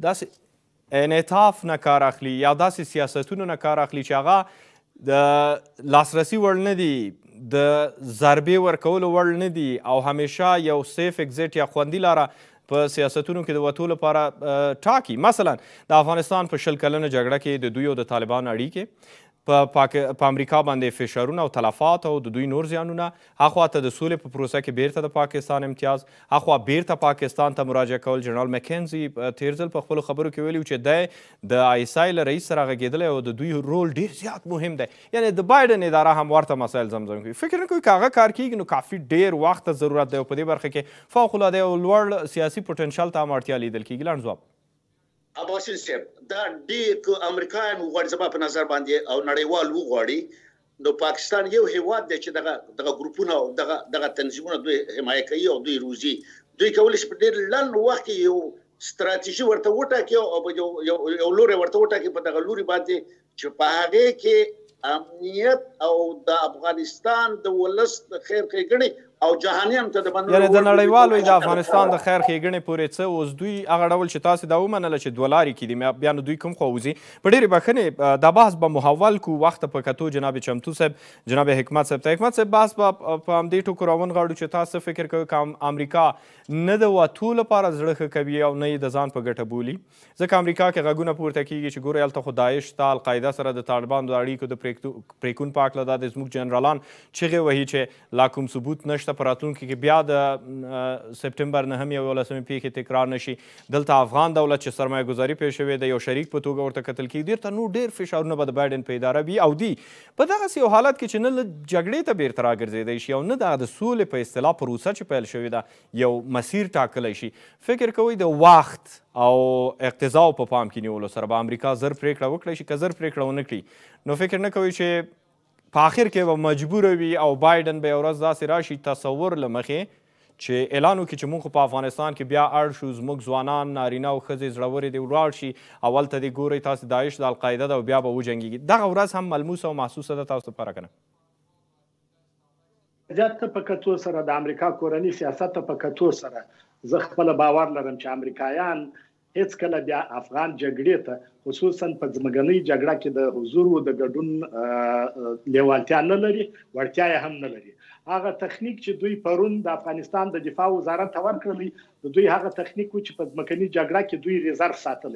داسې انعطاف نه کار اخلي یا داسې سیاستونو نه کار اخلي چې هغه د لاسرسي وړ نه دي، د ضربې ورکولو وړ نه دي او همیشه یو سیف اگزیټ یا خوندي لاره په سیاستونو کې د وتو لپاره ټاکي. مثلا د افغانستان په 20 کلنه جګړه کې د دوی او د طالبانو اړیکې په امریکا باندې فشارونه او تلفات او د دوی نور زیانونه، هخوا ته د سولې په پروسه کې بیرته د پاکستان امتیاز، هخوا بیرته پاکستان ته مراجعه کول. جنرال مکنزي تیر ځل په خپلو خبرو کې ویلي چې دی د ISI له رئیس سره غږېدلی او د دوی رول ډېر زیات مهم دی، یعنې د بایډن اداره هم ورته مسایل زمزم کوي. فکر نه کوي که هغه کار کېږي نو کافي ډېر وخت ته ضرورت دی او په دې برخه کې فوقالعاده او لوړ سیاسي پوټنشل ته هم اړتیا لیدل کېږي؟ لنډ ځواب عباسین صاحب، دا ډېر که امریکایان وغواړي زما په نظر باندې او نړیوال وغواړي نو پاکستان یو هیواد دی چې دغه ګروپونه او دغه تنظیمونه دوی حمایه کوي او دوی روزي. دوی کولی شي په ډېر لنډ وخت کې یو ستراتیژي ورته وټاکي او یو لوری ورته وټاکي په دغه لوري باندې چې په هغې کې امنیت او د افغانستان د ولس د خیر ښېګڼې او جهانیانو ته د منلو، یعنې د نړیوالو د افغانستان د خیر ښېګڼې پورې څه اوس دوی هغه ډول چې تاسې دا ومنله چې 2 لارې کې دي، بیا نو دوی کوم خوا وځي؟ په ډېرې بښنې دا بحث به محول کړو وخت په کتو. جناب چمتو صاحب، جناب حکمت صاحب ته. حکمت صاحب، بحث به په همدې ټکو راونغاړو چې تاسو فکر کوئ که امریکا نه د وتو لپاره زړه ښه کوي او نه یې د ځان په ګټه بولي، ځکه امریکا کې غږونه پورته کېږي چې ګورئ هلته خو داعش شته، القاعده سره د طالبانو د اړیکو د پریکون په هکله دا د زموږ جنرالان چغې وهي چې لا کوم ثبوت نشته په راتلونکي کې بیا د سپټمبر 9 11 پیښې تکرار نشي. دلته افغان دولت چې سرمایه ګذاري پرې شوې ده یو شریک په توګه ورته کتل کېږي. ډېر نور ډېر فشارونه به د بایډن په اداره وي او دي په دغسې یو حالت کې چې نه له جګړې ته بیرته راګرځېدی شي او نه د سولې په اصطلاح پروسه چې پیل شوې ده یو مسیر ټاکلی شي. فکر کوئ د وخت او اقتضاو په پام کې نیولو سره به امریکا زر پرېکړه وکړی شي؟ که زر پرېکړه ونه کړي نو فکر نه کوئ چې په آخر کې به مجبوره وي او بایډن به یو ورځ داسې راشي تصور له مخې چې اعلان وکړي چې موږ په افغانستان کې بیا اړ شو، زموږ ځوانان نارینه او ښځې زړورې دې ولاړ شي، اول ته دې ګورئ تاسې داعش د القاعده ده او بیا به وجنګېږي. دغه ورځ هم ملموسه او محسوسه ده تاسو لپاره که نه؟ زیات په کتو سره د امریکا کورني سیاست په کتو سره زه خپل باور لرم چې امریکایان هیڅ کله بیا افغان جګړې ته خصوصا په ځمکنۍ جګړه کې د حضور او د ګډون لیوالتیا نه لري، وړتیا یې هم نه لري. هغه تخنیک چې دوی پرون د افغانستان د دفاع وزارت ته ورکړلی، د دوی هغه تخنیک و چې په ځمکنۍ جګړه کې دوی ریزرف ساتلی و،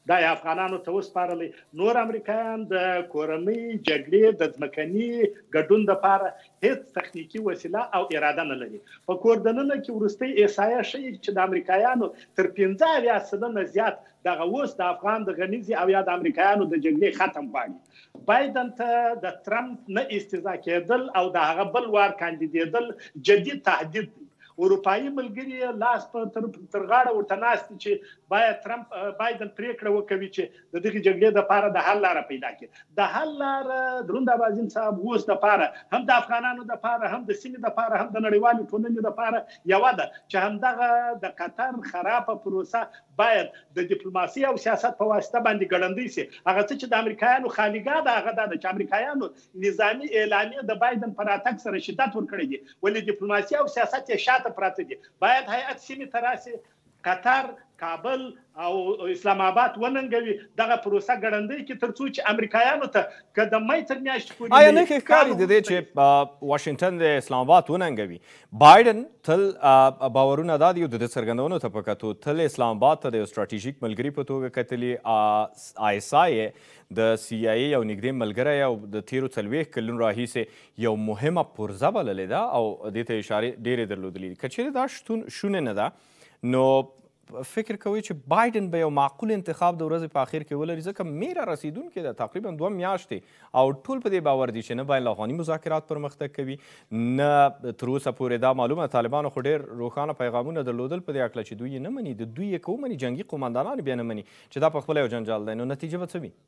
دا یې افغانانو ته وسپارلی. نور امریکایان د کورنۍ جګړې د ځمکني ګډون دپاره هیڅ تخنیکي وسیله او اراده نه لري. په کور دننه کې وروستۍ احصایه ښیي چې د امریکایانو تر 75% زیات دغه اوس د افغان د غنیزي او یا د امریکایانو د جګړې ختم غواړي. بایدن ته د ټرمپ نه استضاء کېدل او د هغه بل وار کاندیدېدل جدي تهدید دی. اروپایي ملګري لاس په تر غاړه ورته ناست دي چې باید بایدن پرېکړه وکوي چې د دغې جګړې دپاره د حل لاره پیدا کړي. د حل لاره دروند ابازین صاحب اوس دپاره هم د افغانانو دپاره هم د سیمې دپاره هم د نړیوالې ټولنې دپاره یوه ده چې همدغه د قطر خرابه پروسه باید د ډیپلوماسي او سیاست په واسطه باندې ګړندۍ سي. هغه څه چې د امریکایانو خالیګاه ده هغه دا ده چې امریکایانو نظامي اعلامیه د بایدن په راتګ سره شدت ورکړی دی، ولې ډیپلوماسي او سیاست یې شاته پراته دي. باید هیئت سیمې ته راسي، قطر، کابل او اسلام آباد وننګوي، دغه پروسه ګړندۍ کړي تر څو چې امریکایانو ته که د مۍ تر میاشتې پورې آیا نه ښکاري د دې چې واشنګټن د اسلام آباد وننګوي؟ بایډن تل باورونه دا دي او د ده څرګندونو ته په کتو تل اسلام آباد ته د یو ستراتیژیک ملګري په توګه کتلي. ISI د CIA یو نږدې ملګری او د تیرو 40 کلونو راهیسې یو مهمه پرزه بللې ده او دې ته اشارې ډېرې درلودلې دي. که چیرې دا شتون شونې نه ده نو فکر کوي چې بایدن به یو معقول انتخاب د ورځې په اخر کې ولري، ځکه میره رسیدونکې ده تقریبا 2 میاشتې او ټول په دې باور دي چې نه بین الافغاني مذاکرات پرمختګ کوي، نه تر اوسه پورې دا معلومه طالبانو خو ډېر روښانه پیغامونه درلودل په دې هکله چې دوی یې نه مني، د دوی یې که ومني جنګي قومندانان بیا نه مني چې دا پخپله یو جنجال دی. نو نتیجه به څه وي؟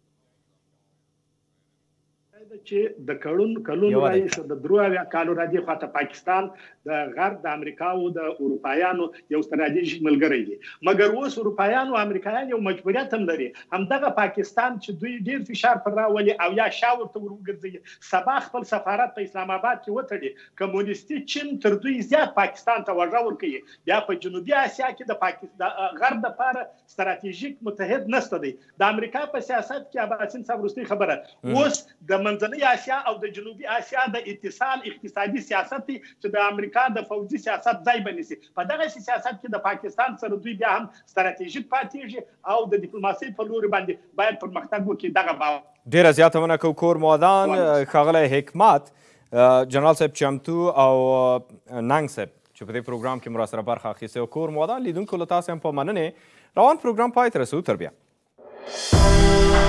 چې د کلونو راهیسې د 3 کالو راځي خواته پاکستان د غرب د امریکا او د اروپایانو یو ستراتیژیک ملګری دی، مګر اوس اروپایان او امریکایان یو مجبوریت هم لري همدغه پاکستان چې دوی ډیر فشار پر راولي او یا شا ورته ورګرځي سبا خپل سفارت په اسلام آباد کې وتړي. کمونیستي چین تر دوی زیات پاکستان ته وژه ورکوي. بیا په جنوبي اسیا کې د غرب دپاره ستراتیژیک متحد نشته دی. د امریکا په سیاست کې اباسین صاحب وروستۍ خبره اوس د منځنۍ اسیا او د جنوبي اسیا د اتصال اقتصادي سیاست دی چې د امریکا د فوجي سیاست ځای بنیسي. په دغه سیاست کې د پاکستان سره دوی بیا هم ستراتیژیک پاتېږي او د ډیپلوماسۍ په لوري باندې باید پرمختګ وکړي. دغه باور ډېره زیاته مننه کوو. کور موادان ښاغلی حکمت جنرال صاحب چمتو او ننګ صاحب چې په دې پروګرام کې مو راسره برخه اخیستې او کور موادان لیدونکو له تاسې هم په مننې. روان پروګرام پای ته رسوو. تر بیا